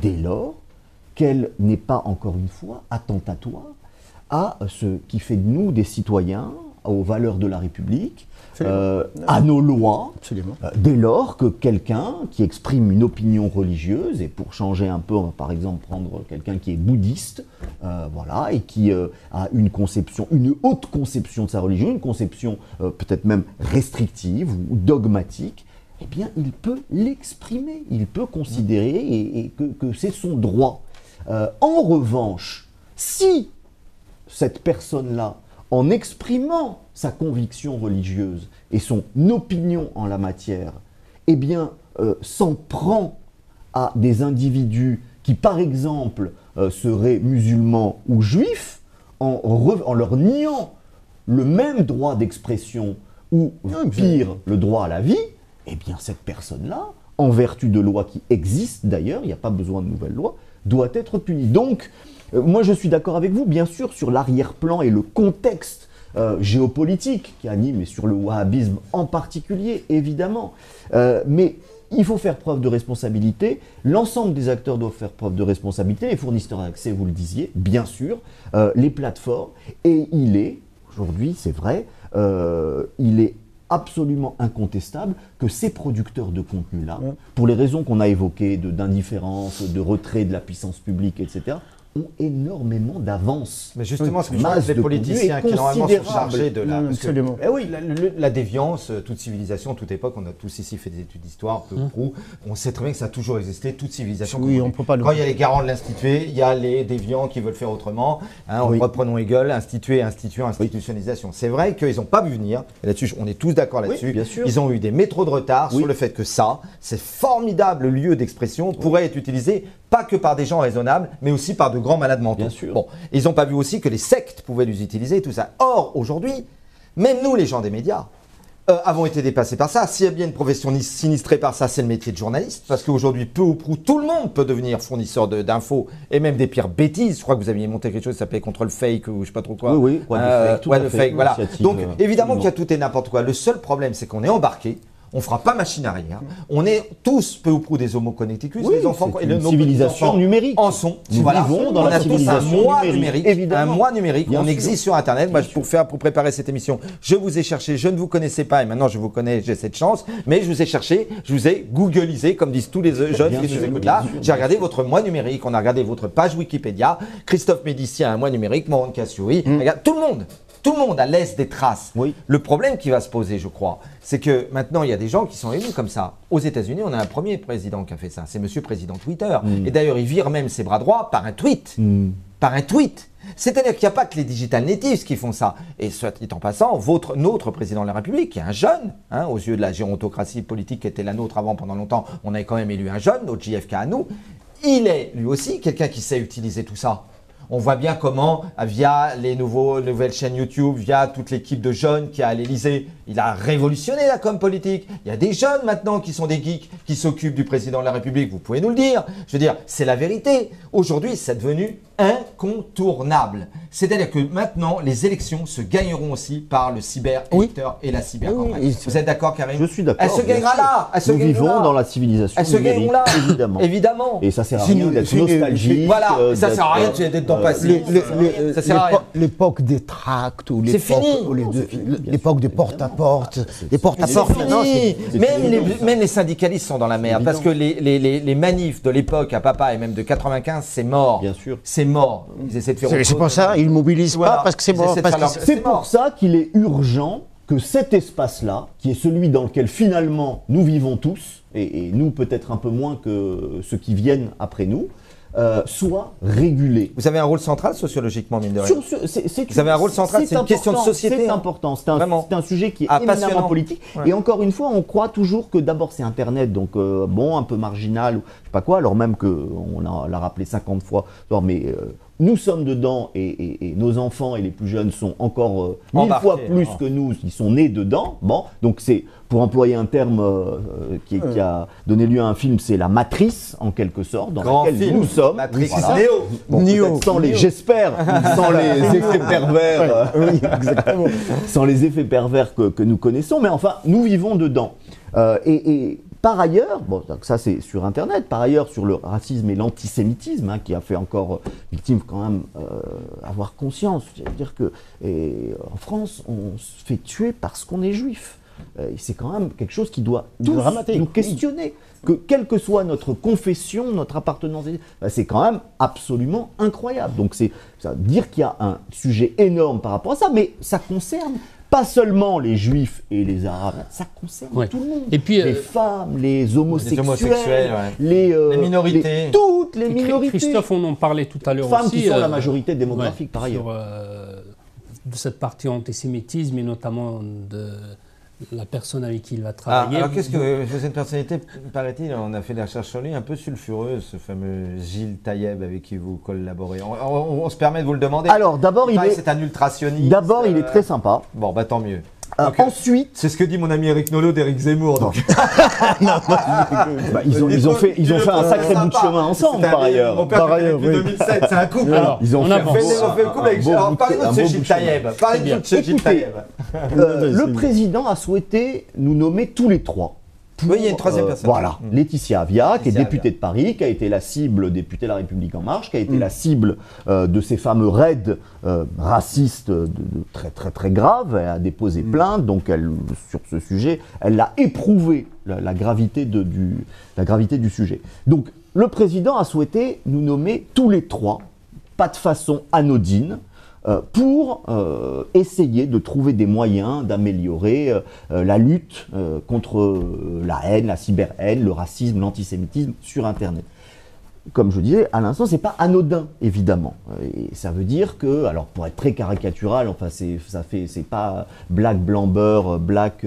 qu'elle n'est pas, encore une fois, attentatoire à ce qui fait de nous des citoyens, aux valeurs de la République, à nos lois, dès lors que quelqu'un qui exprime une opinion religieuse, et pour changer un peu, on va par exemple prendre quelqu'un qui est bouddhiste, voilà, et qui a une haute conception de sa religion, une conception peut-être même restrictive ou dogmatique, eh bien il peut l'exprimer, il peut considérer et que c'est son droit. En revanche, si cette personne-là, en exprimant sa conviction religieuse et son opinion en la matière, eh bien, s'en prend à des individus qui, par exemple, seraient musulmans ou juifs, en leur niant le même droit d'expression ou, pire, le droit à la vie, eh bien, cette personne-là, en vertu de lois qui existent d'ailleurs, il n'y a pas besoin de nouvelles lois, doit être punie. Donc, moi, je suis d'accord avec vous, bien sûr, sur l'arrière-plan et le contexte géopolitique qui anime, et sur le wahhabisme en particulier, évidemment. Mais il faut faire preuve de responsabilité. L'ensemble des acteurs doivent faire preuve de responsabilité. Les fournisseurs d'accès, vous le disiez, bien sûr, les plateformes. Et il est, aujourd'hui, c'est vrai, il est absolument incontestable que ces producteurs de contenu-là, pour les raisons qu'on a évoquées, d'indifférence, de retrait de la puissance publique, etc., ont énormément d'avance. Mais justement, ce que les politiciens qui normalement sont chargés de la... Absolument. Oui, la déviance, toute civilisation, toute époque, on a tous ici fait des études d'histoire, peu ou prou, on sait très bien que ça a toujours existé, toute civilisation. Oui, on peut pas Quand il y a les garants de l'institué, il y a les déviants qui veulent faire autrement. Reprenons Hegel, instituer, instituant, institutionnalisation. C'est vrai qu'ils n'ont pas vu venir, et là-dessus, on est tous d'accord là-dessus. Oui, bien sûr. Ils ont eu des métros de retard sur le fait que ça, ces formidables lieux d'expression pourraient être utilisés pas que par des gens raisonnables, mais aussi par de grands malades mentaux. Bien sûr. Bon, ils n'ont pas vu aussi que les sectes pouvaient les utiliser et tout ça. Or, aujourd'hui, même nous, les gens des médias, avons été dépassés par ça. S'il y a bien une profession sinistrée par ça, c'est le métier de journaliste. Parce qu'aujourd'hui, peu ou prou, tout le monde peut devenir fournisseur d'infos et même des pires bêtises. Je crois que vous aviez monté quelque chose qui s'appelait contre le fake ou je sais pas trop quoi. Oui, le fake, voilà. Donc, évidemment qu'il y a tout et n'importe quoi. Le seul problème, c'est qu'on est embarqué. On ne fera pas machine arrière. On est tous peu ou prou des homo connecticus. Oui, les enfants c'est et une civilisation numérique. en sont. Nous vivons dans la civilisation numérique. Un mois numérique. Bien on sûr. existe sur Internet. Moi, pour préparer cette émission, je vous ai cherché. Je ne vous connaissais pas et maintenant je vous connais. J'ai cette chance. Mais je vous ai cherché. Je vous ai googlisé, comme disent tous les jeunes qui nous écoutent là. J'ai regardé votre mois numérique. On a regardé votre page Wikipédia. Christophe Médici a un mois numérique. Moran Kassiouri. Regarde, tout le monde a laisse des traces. Oui. Le problème qui va se poser, je crois, c'est que maintenant, il y a des gens qui sont élus comme ça. Aux États-Unis, on a un premier président qui a fait ça. C'est Monsieur Président Twitter. Et d'ailleurs, il vire même ses bras droits par un tweet. Par un tweet. C'est-à-dire qu'il n'y a pas que les digital natives qui font ça. Et soit dit en passant, notre président de la République, qui est un jeune, aux yeux de la gérontocratie politique qui était la nôtre avant pendant longtemps, on avait quand même élu un jeune, notre JFK à nous. Il est lui aussi quelqu'un qui sait utiliser tout ça. On voit bien comment, via les nouvelles chaînes YouTube, via toute l'équipe de jeunes qui est à l'Élysée, il a révolutionné la com politique. Il y a des jeunes maintenant qui sont des geeks, qui s'occupent du président de la République. Vous pouvez nous le dire. Je veux dire, c'est la vérité. Aujourd'hui, c'est devenu incontournable. C'est-à-dire que maintenant, les élections se gagneront aussi par le cyber-électeur et la cyber-campagne. Vous êtes d'accord, Karim? Je suis d'accord. Elle se gagnera là. Nous vivons dans la civilisation numérique, évidemment. Évidemment. Et ça sert à rien d'être nostalgique. Voilà, ça sert à rien d'être dans le passé. Ça sert à rien. L'époque des tracts ou C'est fini. l'époque des porte-à-porte. Les C'est porte-à-porte, fini. Même les syndicalistes sont dans la merde. Parce que les manifs de l'époque à papa et même de 95, c'est mort. Bien sûr. C'est mort. Ils essaient de faire c'est pour ça, ils ne mobilisent pas parce que c'est mort. C'est pour ça qu'il est urgent que cet espace-là, qui est celui dans lequel finalement nous vivons tous, et nous peut-être un peu moins que ceux qui viennent après nous, soit régulé. Vous avez un rôle central sociologiquement, mine de rien. Vous avez un rôle central, c'est une question de société. C'est important, c'est un sujet qui est éminemment politique. Ouais. Et encore une fois, on croit toujours que d'abord c'est Internet, donc un peu marginal, ou je sais pas quoi, alors même qu'on l'a rappelé 50 fois, mais nous sommes dedans et nos enfants et les plus jeunes sont encore 1000 fois plus que nous, ils sont nés dedans. Bon, donc c'est, pour employer un terme qui a donné lieu à un film, c'est la matrice en quelque sorte, dans laquelle nous sommes. Matrice, voilà. Néo. J'espère, sans les effets pervers. Oui, exactement. Sans les effets pervers que nous connaissons, mais enfin, nous vivons dedans. Et par ailleurs, donc ça c'est sur Internet, par ailleurs sur le racisme et l'antisémitisme, qui a fait encore victime quand même avoir conscience. C'est-à-dire que en France, on se fait tuer parce qu'on est juif. C'est quand même quelque chose qui doit nous questionner. Que quelle que soit notre confession, notre appartenance, c'est quand même absolument incroyable. Donc c'est dire qu'il y a un sujet énorme par rapport à ça, mais ça concerne pas seulement les juifs et les arabes, ça concerne tout le monde. Et puis, les femmes, les homosexuels, les minorités. Toutes les minorités. Christophe, on en parlait tout à l'heure aussi. Femmes qui sont la majorité démographique par ailleurs. De cette partie antisémitisme et notamment de la personne avec qui il va travailler. Alors qu'est-ce que c'est une personnalité, paraît-il, on a fait des recherches sur lui, un peu sulfureuse, ce fameux Gilles Taïeb avec qui vous collaborez. On se permet de vous le demander. Alors d'abord, c'est un ultrationniste. D'abord, il est très sympa. Bon, tant mieux. Ensuite, c'est ce que dit mon ami Eric Nolot d'Éric Zemmour. Donc. Ils ont fait un sacré bout de chemin ensemble, par ailleurs. Mon père depuis 2007, c'est un couple. Alors, ils ont fait le couple avec. Alors, parlez-de ce Gilles Taïeb. Le président a souhaité nous nommer tous les trois. Oui, il y a une troisième personne. Voilà, Laetitia Avia, qui est Laetitia députée de Paris, qui a été la cible, députée de La République En Marche, qui a été la cible de ces fameux raids racistes très très très graves. Elle a déposé plainte, donc sur ce sujet, elle a éprouvé la gravité du sujet. Donc le président a souhaité nous nommer tous les trois, pas de façon anodine, pour essayer de trouver des moyens d'améliorer la lutte contre la haine, la cyber-haine, le racisme, l'antisémitisme sur Internet. Comme je disais à l'instant, c'est pas anodin, évidemment. Et ça veut dire que, alors pour être très caricatural, enfin c'est pas black, blanc, beurre, black,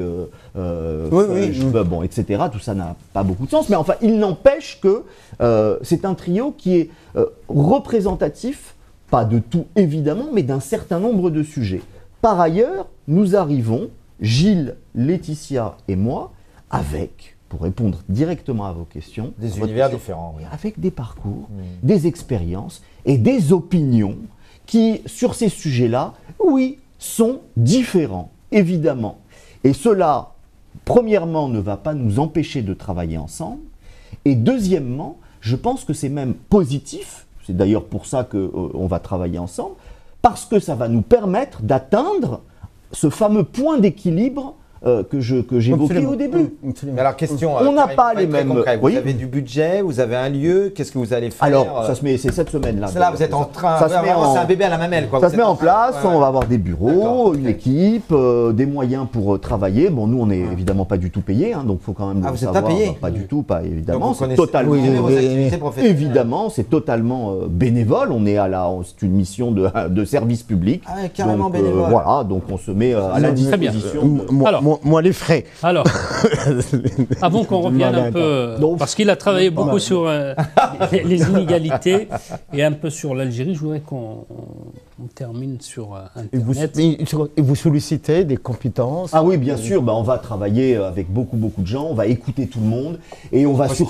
bon, etc. Tout ça n'a pas beaucoup de sens. Mais enfin, il n'empêche que c'est un trio qui est représentatif, pas de tout évidemment, mais d'un certain nombre de sujets. Par ailleurs, nous arrivons, Gilles, Laetitia et moi, avec, pour répondre directement à vos questions, des univers différents, oui. Avec des parcours, des expériences et des opinions qui, sur ces sujets-là, oui, sont différents, évidemment. Et cela, premièrement, ne va pas nous empêcher de travailler ensemble. Et deuxièmement, je pense que c'est même positif. C'est d'ailleurs pour ça qu'on va travailler ensemble, parce que ça va nous permettre d'atteindre ce fameux point d'équilibre que j'évoquais au début. Mais alors, question. On n'a pas les mêmes. Vous avez du budget, vous avez un lieu, qu'est-ce que vous allez faire? Alors, c'est cette semaine-là. C'est là, vous êtes en train. C'est un bébé à la mamelle, quoi. Ça se met en place, on va avoir des bureaux, une équipe, des moyens pour travailler. Bon, nous, on n'est évidemment pas du tout payés, hein, donc il faut quand même vous savoir. N'êtes pas payé? Pas du tout, pas évidemment. C'est totalement. Évidemment, c'est totalement bénévole. On est c'est une mission de service public. Ah ouais, carrément bénévole. Voilà, donc on se met à la disposition. Moi, les frais. Alors, avant qu'on revienne un peu, parce qu'il a travaillé beaucoup sur les inégalités et un peu sur l'Algérie, je voudrais qu'on termine sur Internet. Et vous sollicitez des compétences? Ah oui, bien sûr, on va travailler avec beaucoup de gens, on va écouter tout le monde et on va surtout...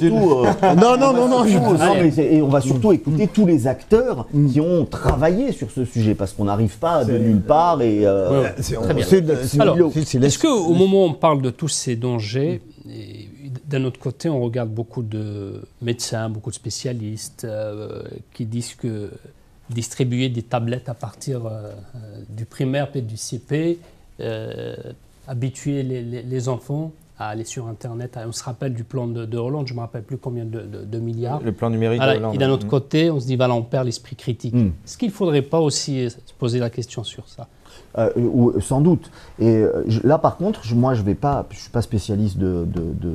Et on va surtout écouter tous les acteurs qui ont travaillé sur ce sujet, parce qu'on n'arrive pas de nulle part et... Très bien. Alors, est-ce qu'au moment où on parle de tous ces dangers, d'un autre côté, on regarde beaucoup de médecins, beaucoup de spécialistes qui disent que distribuer des tablettes à partir du primaire et du CP, habituer les enfants à aller sur Internet. On se rappelle du plan de Hollande, je ne me rappelle plus combien de milliards. Le plan numérique de Hollande. Et d'un autre côté, on se dit, voilà, on perd l'esprit critique. Est-ce qu'il ne faudrait pas aussi se poser la question sur ça? Sans doute. Et là, par contre, moi, je suis pas spécialiste de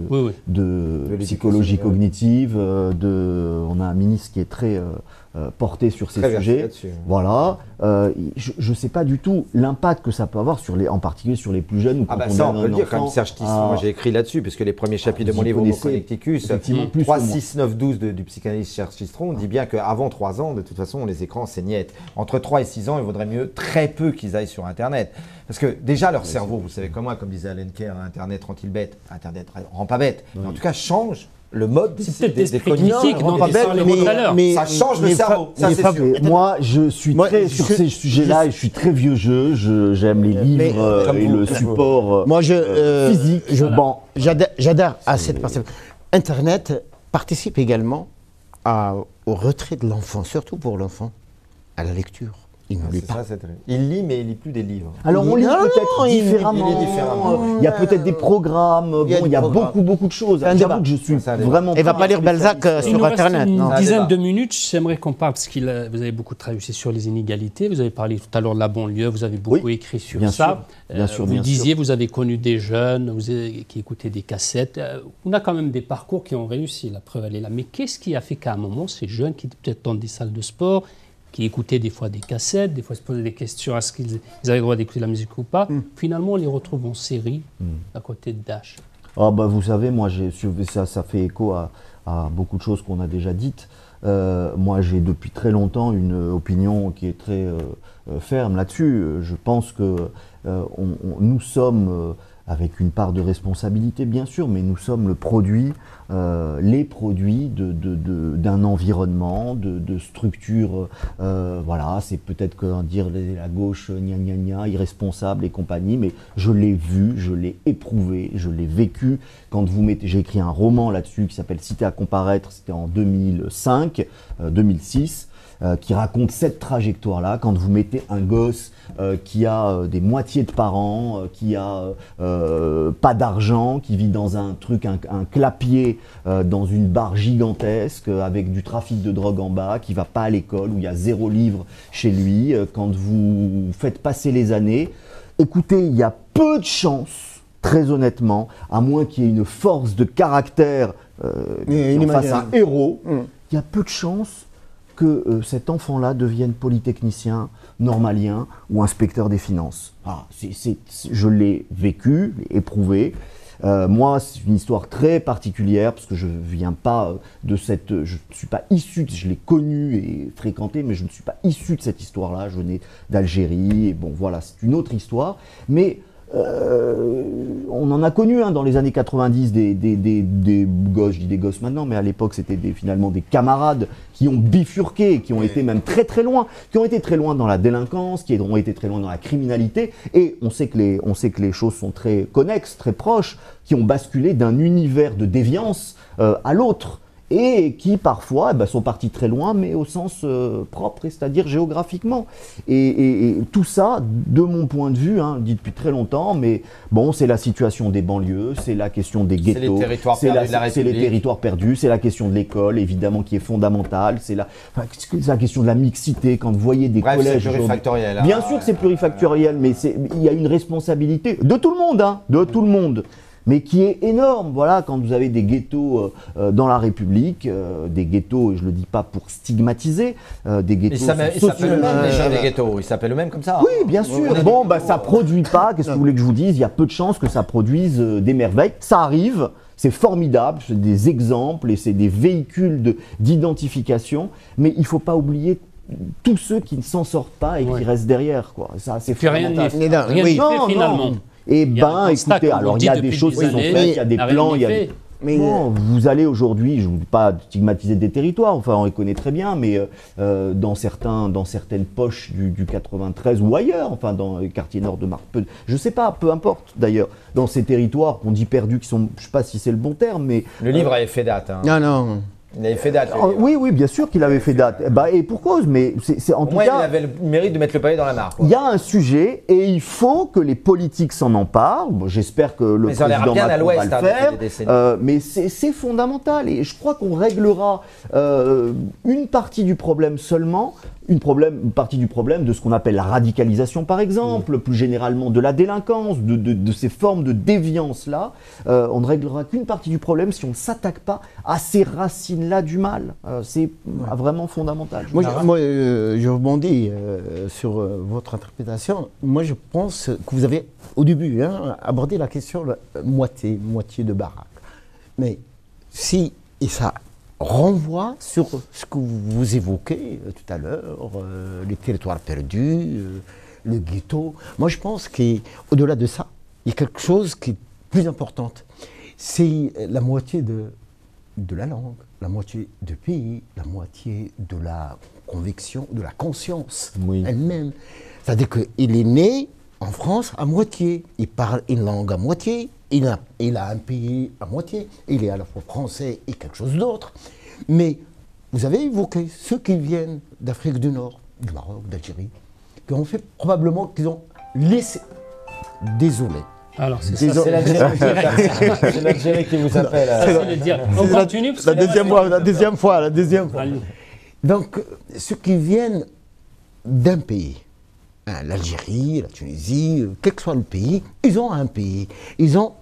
psychologie cognitive. On a un ministre qui est très porté sur ces sujets. Voilà. Je ne sais pas du tout l'impact que ça peut avoir en particulier sur les plus jeunes. Ou quand ça, on peut le dire, comme Serge Tissot. Moi, j'ai écrit là-dessus, parce que les premiers chapitres de mon livre Homo Connecticus, 3, 6, 9, 12 du psychanalyste Serge Tissot, on dit bien qu'avant 3 ans, de toute façon, les écrans, c'est niette. Entre 3 et 6 ans, il vaudrait mieux très peu qu'ils aillent sur Internet. Parce que déjà, leur cerveau, vous savez comme moi, comme disait Alain Kerr, Internet rend-il bête? Internet rend pas bête. Mais en tout cas, change le mode des cognitions. Mais ça change le cerveau. Moi, je suis très sur ces sujets-là et je suis très vieux jeu. J'aime les livres et le support physique. J'adhère à cette partie. Internet participe également au retrait de l'enfant, surtout pour l'enfant, à la lecture. Il ne lit pas. Il lit, mais il lit plus des livres. Alors on lit peut-être différemment. Il y a peut-être des programmes. Il y a beaucoup de choses. J'avoue que je suis vraiment. Il ne va pas lire Balzac sur Internet. Il nous reste une dizaine de minutes. J'aimerais qu'on parle, parce que vous avez beaucoup travaillé aussi sur les inégalités. Vous avez parlé tout à l'heure de la banlieue. Vous avez beaucoup écrit sur ça. Bien sûr. Vous disiez, vous avez connu des jeunes qui écoutaient des cassettes. On a quand même des parcours qui ont réussi. La preuve, elle est là. Mais qu'est-ce qui a fait qu'à un moment, ces jeunes qui étaient peut-être dans des salles de sport, qui écoutaient des fois des cassettes, des fois se posaient des questions à ce qu'ils avaient le droit d'écouter la musique ou pas. Finalement, on les retrouve en série à côté de Dash. Vous savez, moi, ça fait écho à beaucoup de choses qu'on a déjà dites. Moi, j'ai depuis très longtemps une opinion qui est très ferme là-dessus. Je pense que nous sommes, avec une part de responsabilité bien sûr, mais nous sommes les produits d'un environnement, de structures. Voilà, c'est peut-être que dire la gauche gna gna gna, irresponsable et compagnie, mais je l'ai vu, je l'ai éprouvé, je l'ai vécu. Quand j'ai écrit un roman là-dessus qui s'appelle Cité à comparaître, c'était en 2005, 2006. Qui raconte cette trajectoire-là, quand vous mettez un gosse qui a des moitiés de parents, qui a pas d'argent, qui vit dans un clapier dans une barre gigantesque, avec du trafic de drogue en bas, qui va pas à l'école, où il y a 0 livre chez lui, quand vous faites passer les années, écoutez, il y a peu de chances, très honnêtement, à moins qu'il y ait une force de caractère qui en fasse un héros, il y a peu de chances que cet enfant-là devienne polytechnicien, normalien ou inspecteur des finances. Ah, je l'ai vécu, éprouvé. Moi, c'est une histoire très particulière parce que je viens pas de cette, je ne suis pas issu, je l'ai connu et fréquenté, mais je ne suis pas issu de cette histoire-là. Je venais d'Algérie et bon, voilà, c'est une autre histoire. Mais on en a connu dans les années 90 des gosses, je dis des gosses maintenant, mais à l'époque c'était finalement des camarades qui ont bifurqué, qui ont été même très très loin, qui ont été très loin dans la délinquance, qui ont été très loin dans la criminalité, et on sait que les choses sont très connexes, très proches, qui ont basculé d'un univers de déviance à l'autre. Et qui parfois sont partis très loin, mais au sens propre, c'est-à-dire géographiquement. Et tout ça, de mon point de vue, dit depuis très longtemps, mais bon, c'est la situation des banlieues, c'est la question des ghettos, c'est les territoires perdus, c'est la question de l'école, évidemment, qui est fondamentale, c'est la question de la mixité, quand vous voyez des collèges... c'est plurifactoriel. Bien sûr que c'est plurifactoriel, mais il y a une responsabilité de tout le monde, de tout le monde. Mais qui est énorme, voilà, quand vous avez des ghettos dans la République, des ghettos, et je le dis pas pour stigmatiser, des ghettos ils s'appellent eux-mêmes déjà des ghettos, ils s'appellent eux-mêmes comme ça. Oui, bien sûr. Bon, ça produit pas, qu'est-ce que vous voulez que je vous dise, il y a peu de chances que ça produise des merveilles. Ça arrive, c'est formidable, c'est des exemples et c'est des véhicules d'identification, mais il faut pas oublier tous ceux qui ne s'en sortent pas et qui restent derrière, quoi. Ça, c'est fondamental. Rien n'est fait finalement. Eh ben, écoutez, alors il y a des choses qui sont faites, il y a des plans, il y a des... Mais bon, vous allez aujourd'hui, je ne veux pas stigmatiser des territoires, enfin on les connaît très bien, mais dans certaines poches du 93 ou ailleurs, enfin dans les quartiers nord de Marseille, je ne sais pas, peu importe d'ailleurs, dans ces territoires qu'on dit perdus, qui sont, je ne sais pas si c'est le bon terme, mais... Le livre avait fait date. Non. Il avait fait date. Oui, bien sûr qu'il avait fait date. Et pour cause, mais c'est en tout cas... il avait le mérite de mettre le pavé dans la mare. Il y a un sujet et il faut que les politiques s'en emparent. Bon, j'espère que le président Macron va le faire. Mais c'est fondamental et je crois qu'on réglera une partie du problème seulement. Une partie du problème de ce qu'on appelle la radicalisation par exemple, plus généralement de la délinquance, de ces formes de déviance-là. On ne réglera qu'une partie du problème si on ne s'attaque pas à ces racines-là du mal. C'est vraiment fondamental. Moi, je rebondis sur votre interprétation. Moi, je pense que vous avez, au début, abordé la question de moitié de baraque. Mais si, et ça renvoie sur ce que vous évoquez tout à l'heure, les territoires perdus, le ghetto. Moi, je pense qu'au-delà de ça, il y a quelque chose qui est plus important. C'est la moitié de la langue, la moitié du pays, la moitié de la conviction, de la conscience elle-même. C'est-à-dire qu'il est né en France à moitié, il parle une langue à moitié, il a un pays à moitié, il est à la fois français et quelque chose d'autre. Mais vous avez évoqué ceux qui viennent d'Afrique du Nord, du Maroc, d'Algérie, qui ont fait probablement, qu'ils ont laissé... Désolé. Alors, c'est l'Algérie qui vous appelle. On continue parce que la deuxième fois. Donc, ceux qui viennent d'un pays, l'Algérie, la Tunisie, quel que soit le pays, ils ont un pays. Ils ont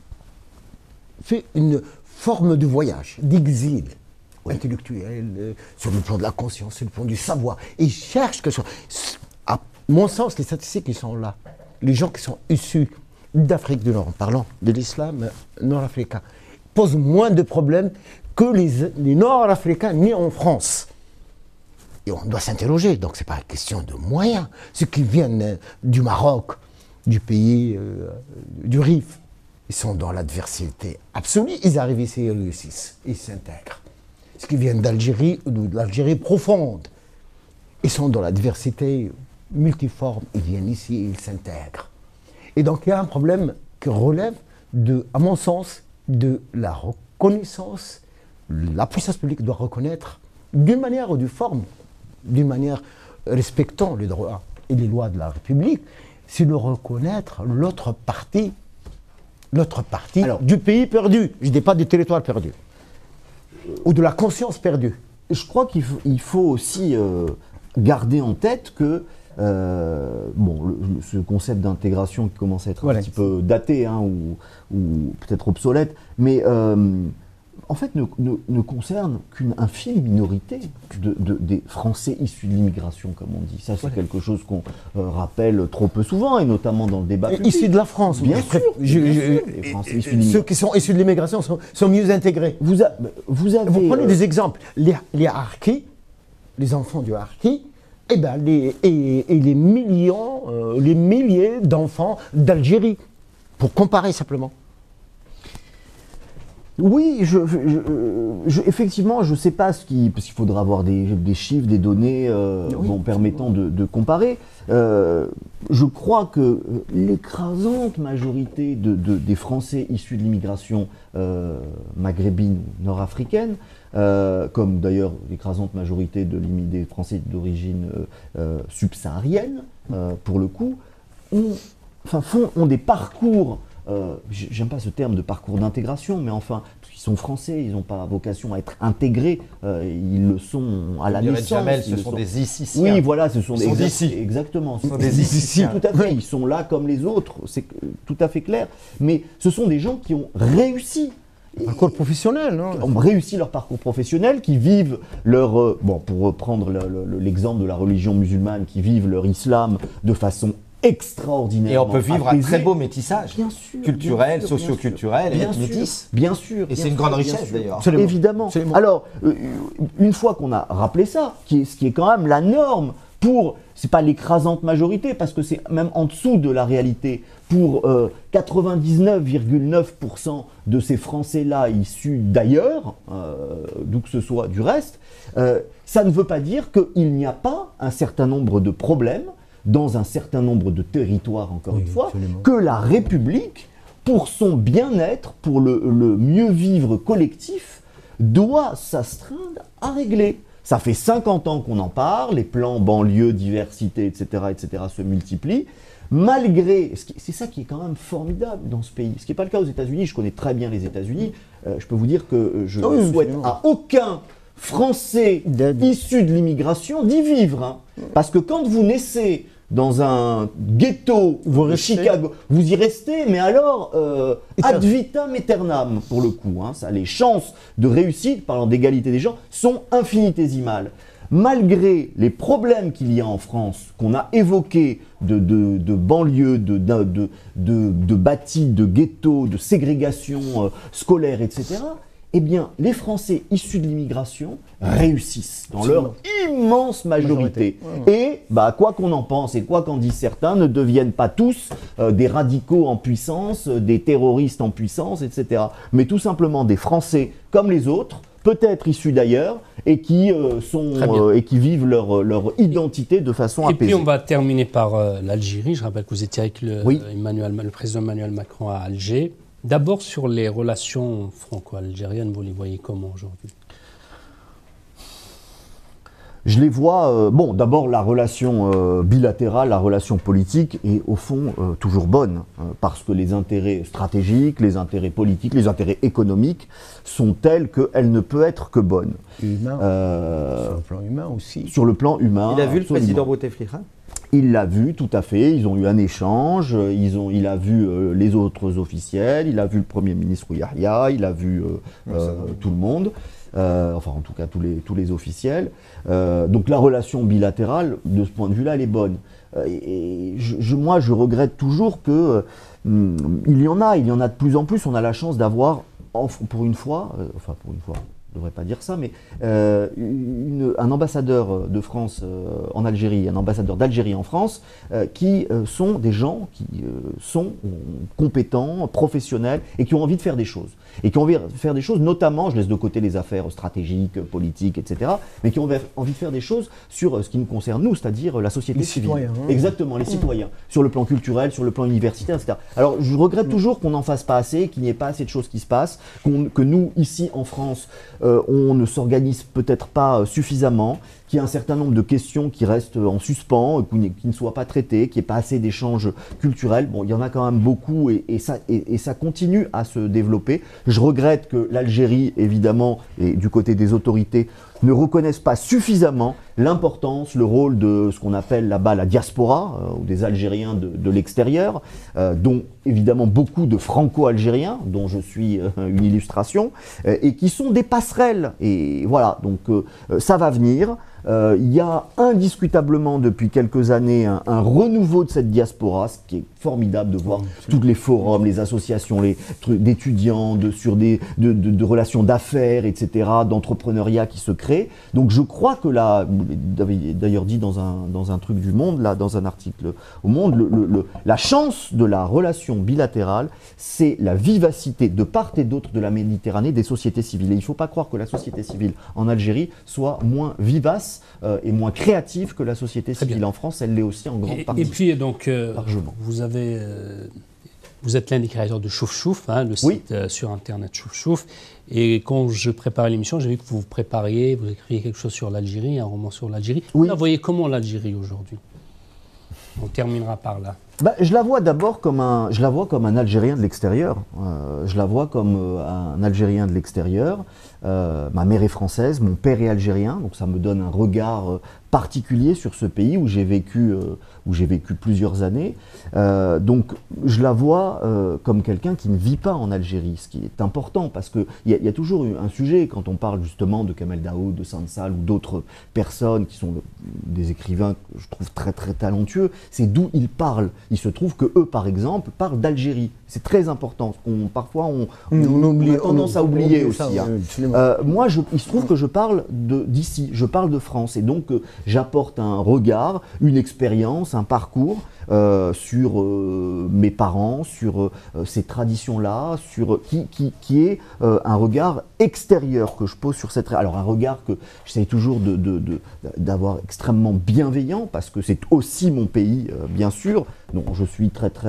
fait une forme de voyage, d'exil intellectuel, sur le plan de la conscience, sur le plan du savoir. Ils cherchent quelque chose. À mon sens, les statistiques, ils sont là. Les gens qui sont issus d'Afrique du Nord, en parlant de l'islam nord-africain, pose moins de problèmes que les Nord-Africains nés en France. Et on doit s'interroger, donc ce n'est pas une question de moyens. Ceux qui viennent du Maroc, du pays du Rif, ils sont dans l'adversité absolue, ils arrivent ici et réussissent, ils s'intègrent. Ceux qui viennent d'Algérie ou de l'Algérie profonde, ils sont dans l'adversité multiforme, ils viennent ici et ils s'intègrent. Et donc il y a un problème qui relève, à mon sens, de la reconnaissance. La puissance publique doit reconnaître, d'une manière ou d'une forme, d'une manière respectant les droits et les lois de la République, c'est de reconnaître l'autre partie du pays perdu. Je ne dis pas du territoire perdu, ou de la conscience perdue. Je crois qu'il faut aussi garder en tête que ce concept d'intégration qui commence à être un petit peu daté ou peut-être obsolète, mais en fait ne concerne qu'une infime minorité des Français issus de l'immigration, comme on dit. Ça, c'est quelque chose qu'on rappelle trop peu souvent, et notamment dans le débat public. Issus de la France, bien sûr. Les Français issus de ceux qui sont issus de l'immigration sont mieux intégrés. Vous prenez des exemples. Les Harkis, les enfants du Harki, et les milliers d'enfants d'Algérie, pour comparer simplement. Oui, effectivement, je ne sais pas parce qu'il faudra avoir des chiffres, des données permettant de comparer. Je crois que l'écrasante majorité des Français issus de l'immigration maghrébine ou nord-africaine, comme d'ailleurs l'écrasante majorité des Français d'origine subsaharienne, pour le coup, ont des parcours. J'aime pas ce terme de parcours d'intégration, mais enfin, ils sont français, ils n'ont pas vocation à être intégrés, ils le sont à la naissance. Jamel, ce sont des Issiciens. Oui, voilà, ce sont des d'ici. Exactement. Ce sont des Issiciens. Tout à fait, ils sont là comme les autres, c'est tout à fait clair. Mais ce sont des gens qui ont réussi. Parcours professionnel, non ? Ont réussi leur parcours professionnel, qui vivent leur... pour reprendre l'exemple de la religion musulmane, qui vivent leur islam de façon extraordinaire. Et on peut vivre un très beau métissage, bien sûr, culturel, socio-culturel et métis. Bien sûr. Et c'est une grande richesse d'ailleurs. Évidemment. Alors, une fois qu'on a rappelé ça, ce qui est quand même la norme pour, c'est pas l'écrasante majorité, parce que c'est même en dessous de la réalité, pour 99,9% de ces Français-là issus d'ailleurs, d'où que ce soit du reste, ça ne veut pas dire qu'il n'y a pas un certain nombre de problèmes dans un certain nombre de territoires, encore une fois, absolument. Que la République, pour son bien-être, pour le mieux vivre collectif, doit s'astreindre à régler. Ça fait 50 ans qu'on en parle, les plans banlieue, diversité, etc., se multiplient, malgré... C'est ça qui est quand même formidable dans ce pays. Ce qui n'est pas le cas aux États-Unis, je connais très bien les États-Unis, je peux vous dire que je ne souhaite à aucun Français issu de l'immigration d'y vivre. Hein. Parce que quand vous naissez dans un ghetto de Chicago, vous y restez, mais alors ad vitam aeternam pour le coup. Hein, ça, les chances de réussite, parlant d'égalité des gens, sont infinitésimales. Malgré les problèmes qu'il y a en France, qu'on a évoqués de banlieues, de bâtis, de ghettos, de ségrégation scolaire, etc., eh bien, les Français issus de l'immigration réussissent dans leur immense majorité. Et, quoi qu'on en pense et quoi qu'en disent certains, ne deviennent pas tous des radicaux en puissance, des terroristes en puissance, etc. Mais tout simplement des Français comme les autres, peut-être issus d'ailleurs, et qui vivent leur identité de façon apaisée. Et puis on va terminer par l'Algérie. Je rappelle que vous étiez avec le président Emmanuel Macron à Alger. D'abord sur les relations franco-algériennes, vous les voyez comment aujourd'hui ? Je les vois, d'abord la relation bilatérale, la relation politique est au fond toujours bonne, parce que les intérêts stratégiques, les intérêts politiques, les intérêts économiques sont tels qu'elle ne peut être que bonne. Humain, sur le plan humain aussi. Sur le plan humain. Il a vu le président Bouteflika ? Il l'a vu, tout à fait. Ils ont eu un échange. Il a vu les autres officiels. Il a vu le Premier ministre Yahya. Il a vu tout le monde. En tout cas, tous les officiels. Donc la relation bilatérale, de ce point de vue-là, elle est bonne. Moi, je regrette toujours que il y en a de plus en plus. On a la chance d'avoir pour une fois, je ne devrais pas dire ça, mais un ambassadeur de France en Algérie, un ambassadeur d'Algérie en France, qui sont des gens qui sont compétents, professionnels et qui ont envie de faire des choses. Et qui ont envie de faire des choses, notamment, je laisse de côté les affaires stratégiques, politiques, etc., mais qui ont envie de faire des choses sur ce qui nous concerne, nous, c'est-à-dire la société civile. Citoyens. Hein. Exactement, les citoyens, sur le plan culturel, sur le plan universitaire, etc. Alors, je regrette toujours qu'on n'en fasse pas assez, qu'il n'y ait pas assez de choses qui se passent, que nous, ici en France, on ne s'organise peut-être pas suffisamment, qu'il y a un certain nombre de questions qui restent en suspens, qui ne soient pas traitées, qu'il n'y ait pas assez d'échanges culturels. Bon, il y en a quand même beaucoup et ça continue à se développer. Je regrette que l'Algérie, évidemment, et du côté des autorités, ne reconnaissent pas suffisamment l'importance, le rôle de ce qu'on appelle là-bas la diaspora, ou des Algériens de l'extérieur, dont évidemment beaucoup de Franco-Algériens, dont je suis une illustration, et qui sont des passerelles. Et voilà, donc ça va venir. Il y a indiscutablement depuis quelques années un renouveau de cette diaspora, ce qui est formidable de voir tous les forums, les associations, les trucs d'étudiants, sur de relations d'affaires, etc., d'entrepreneuriat qui se créent. Donc je crois que là, vous avez d'ailleurs dit dans un truc du Monde, là, dans un article au Monde, la chance de la relation bilatérale, c'est la vivacité de part et d'autre de la Méditerranée des sociétés civiles. Et il ne faut pas croire que la société civile en Algérie soit moins vivace et moins créative que la société civile en France. Elle l'est aussi en grande partie. Et puis donc, vous êtes l'un des créateurs de Chouf Chouf, hein, le site sur internet Chouf Chouf. Et quand je préparais l'émission, j'ai vu que vous écriviez quelque chose sur l'Algérie, un roman sur l'Algérie. Oui. Vous la voyez comment l'Algérie aujourd'hui? On terminera par là. Je la vois d'abord comme un Algérien de l'extérieur. Je la vois comme un Algérien de l'extérieur. Ma mère est française, mon père est algérien, donc ça me donne un regard particulier sur ce pays où j'ai vécu plusieurs années. Donc je la vois comme quelqu'un qui ne vit pas en Algérie, ce qui est important parce qu'il y a toujours un sujet quand on parle justement de Kamel Daoud, de Sansal ou d'autres personnes qui sont des écrivains que je trouve très très talentueux, c'est d'où ils parlent. Il se trouve que eux, par exemple, parlent d'Algérie. C'est très important. Parfois, on a tendance à oublier aussi. Moi, il se trouve que je parle d'ici, je parle de France. Et donc, j'apporte un regard, une expérience, un parcours sur mes parents, sur ces traditions-là, qui est un regard extérieur que je pose sur cette... Alors, un regard que j'essaie toujours d'avoir extrêmement bienveillant, parce que c'est aussi mon pays, bien sûr. Donc, je suis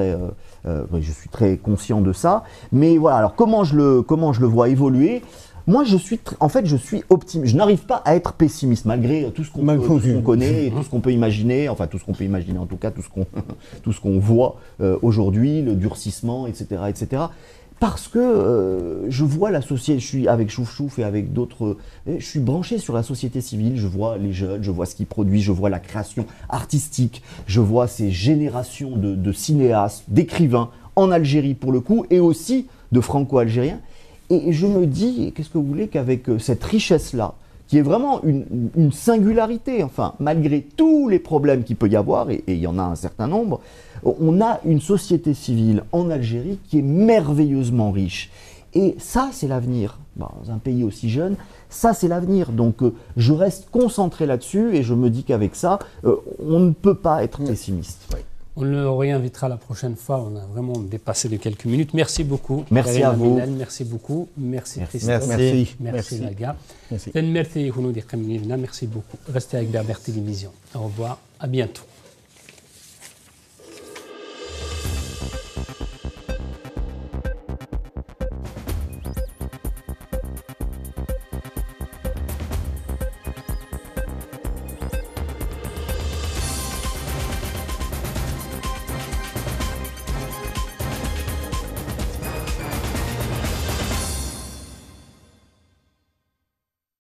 très conscient de ça. Mais voilà, alors comment je le vois évoluer? Moi, je suis optimiste. Je n'arrive pas à être pessimiste, malgré tout ce qu'on connaît, et tout ce qu'on peut imaginer, enfin tout ce qu'on peut imaginer, en tout cas tout ce qu'on voit aujourd'hui, le durcissement, etc., etc. Parce que je vois la société, je suis avec Chouf Chouf et avec d'autres, je suis branché sur la société civile, je vois les jeunes, je vois ce qu'ils produisent, je vois la création artistique, je vois ces générations de cinéastes, d'écrivains en Algérie pour le coup, et aussi de franco-algériens. Et je me dis, qu'est-ce que vous voulez qu'avec cette richesse-là, qui est vraiment une singularité, enfin, malgré tous les problèmes qu'il peut y avoir, et il y en a un certain nombre, on a une société civile en Algérie qui est merveilleusement riche. Et ça, c'est l'avenir. Dans un pays aussi jeune, ça, c'est l'avenir. Donc, je reste concentré là-dessus, et je me dis qu'avec ça, on ne peut pas être pessimiste. Ouais. On le réinvitera la prochaine fois. On a vraiment dépassé de quelques minutes. Merci beaucoup. Merci à vous. Merci beaucoup. Merci Christophe. Merci Laga. Merci beaucoup. Restez avec Berbère Télévision. Au revoir. À bientôt.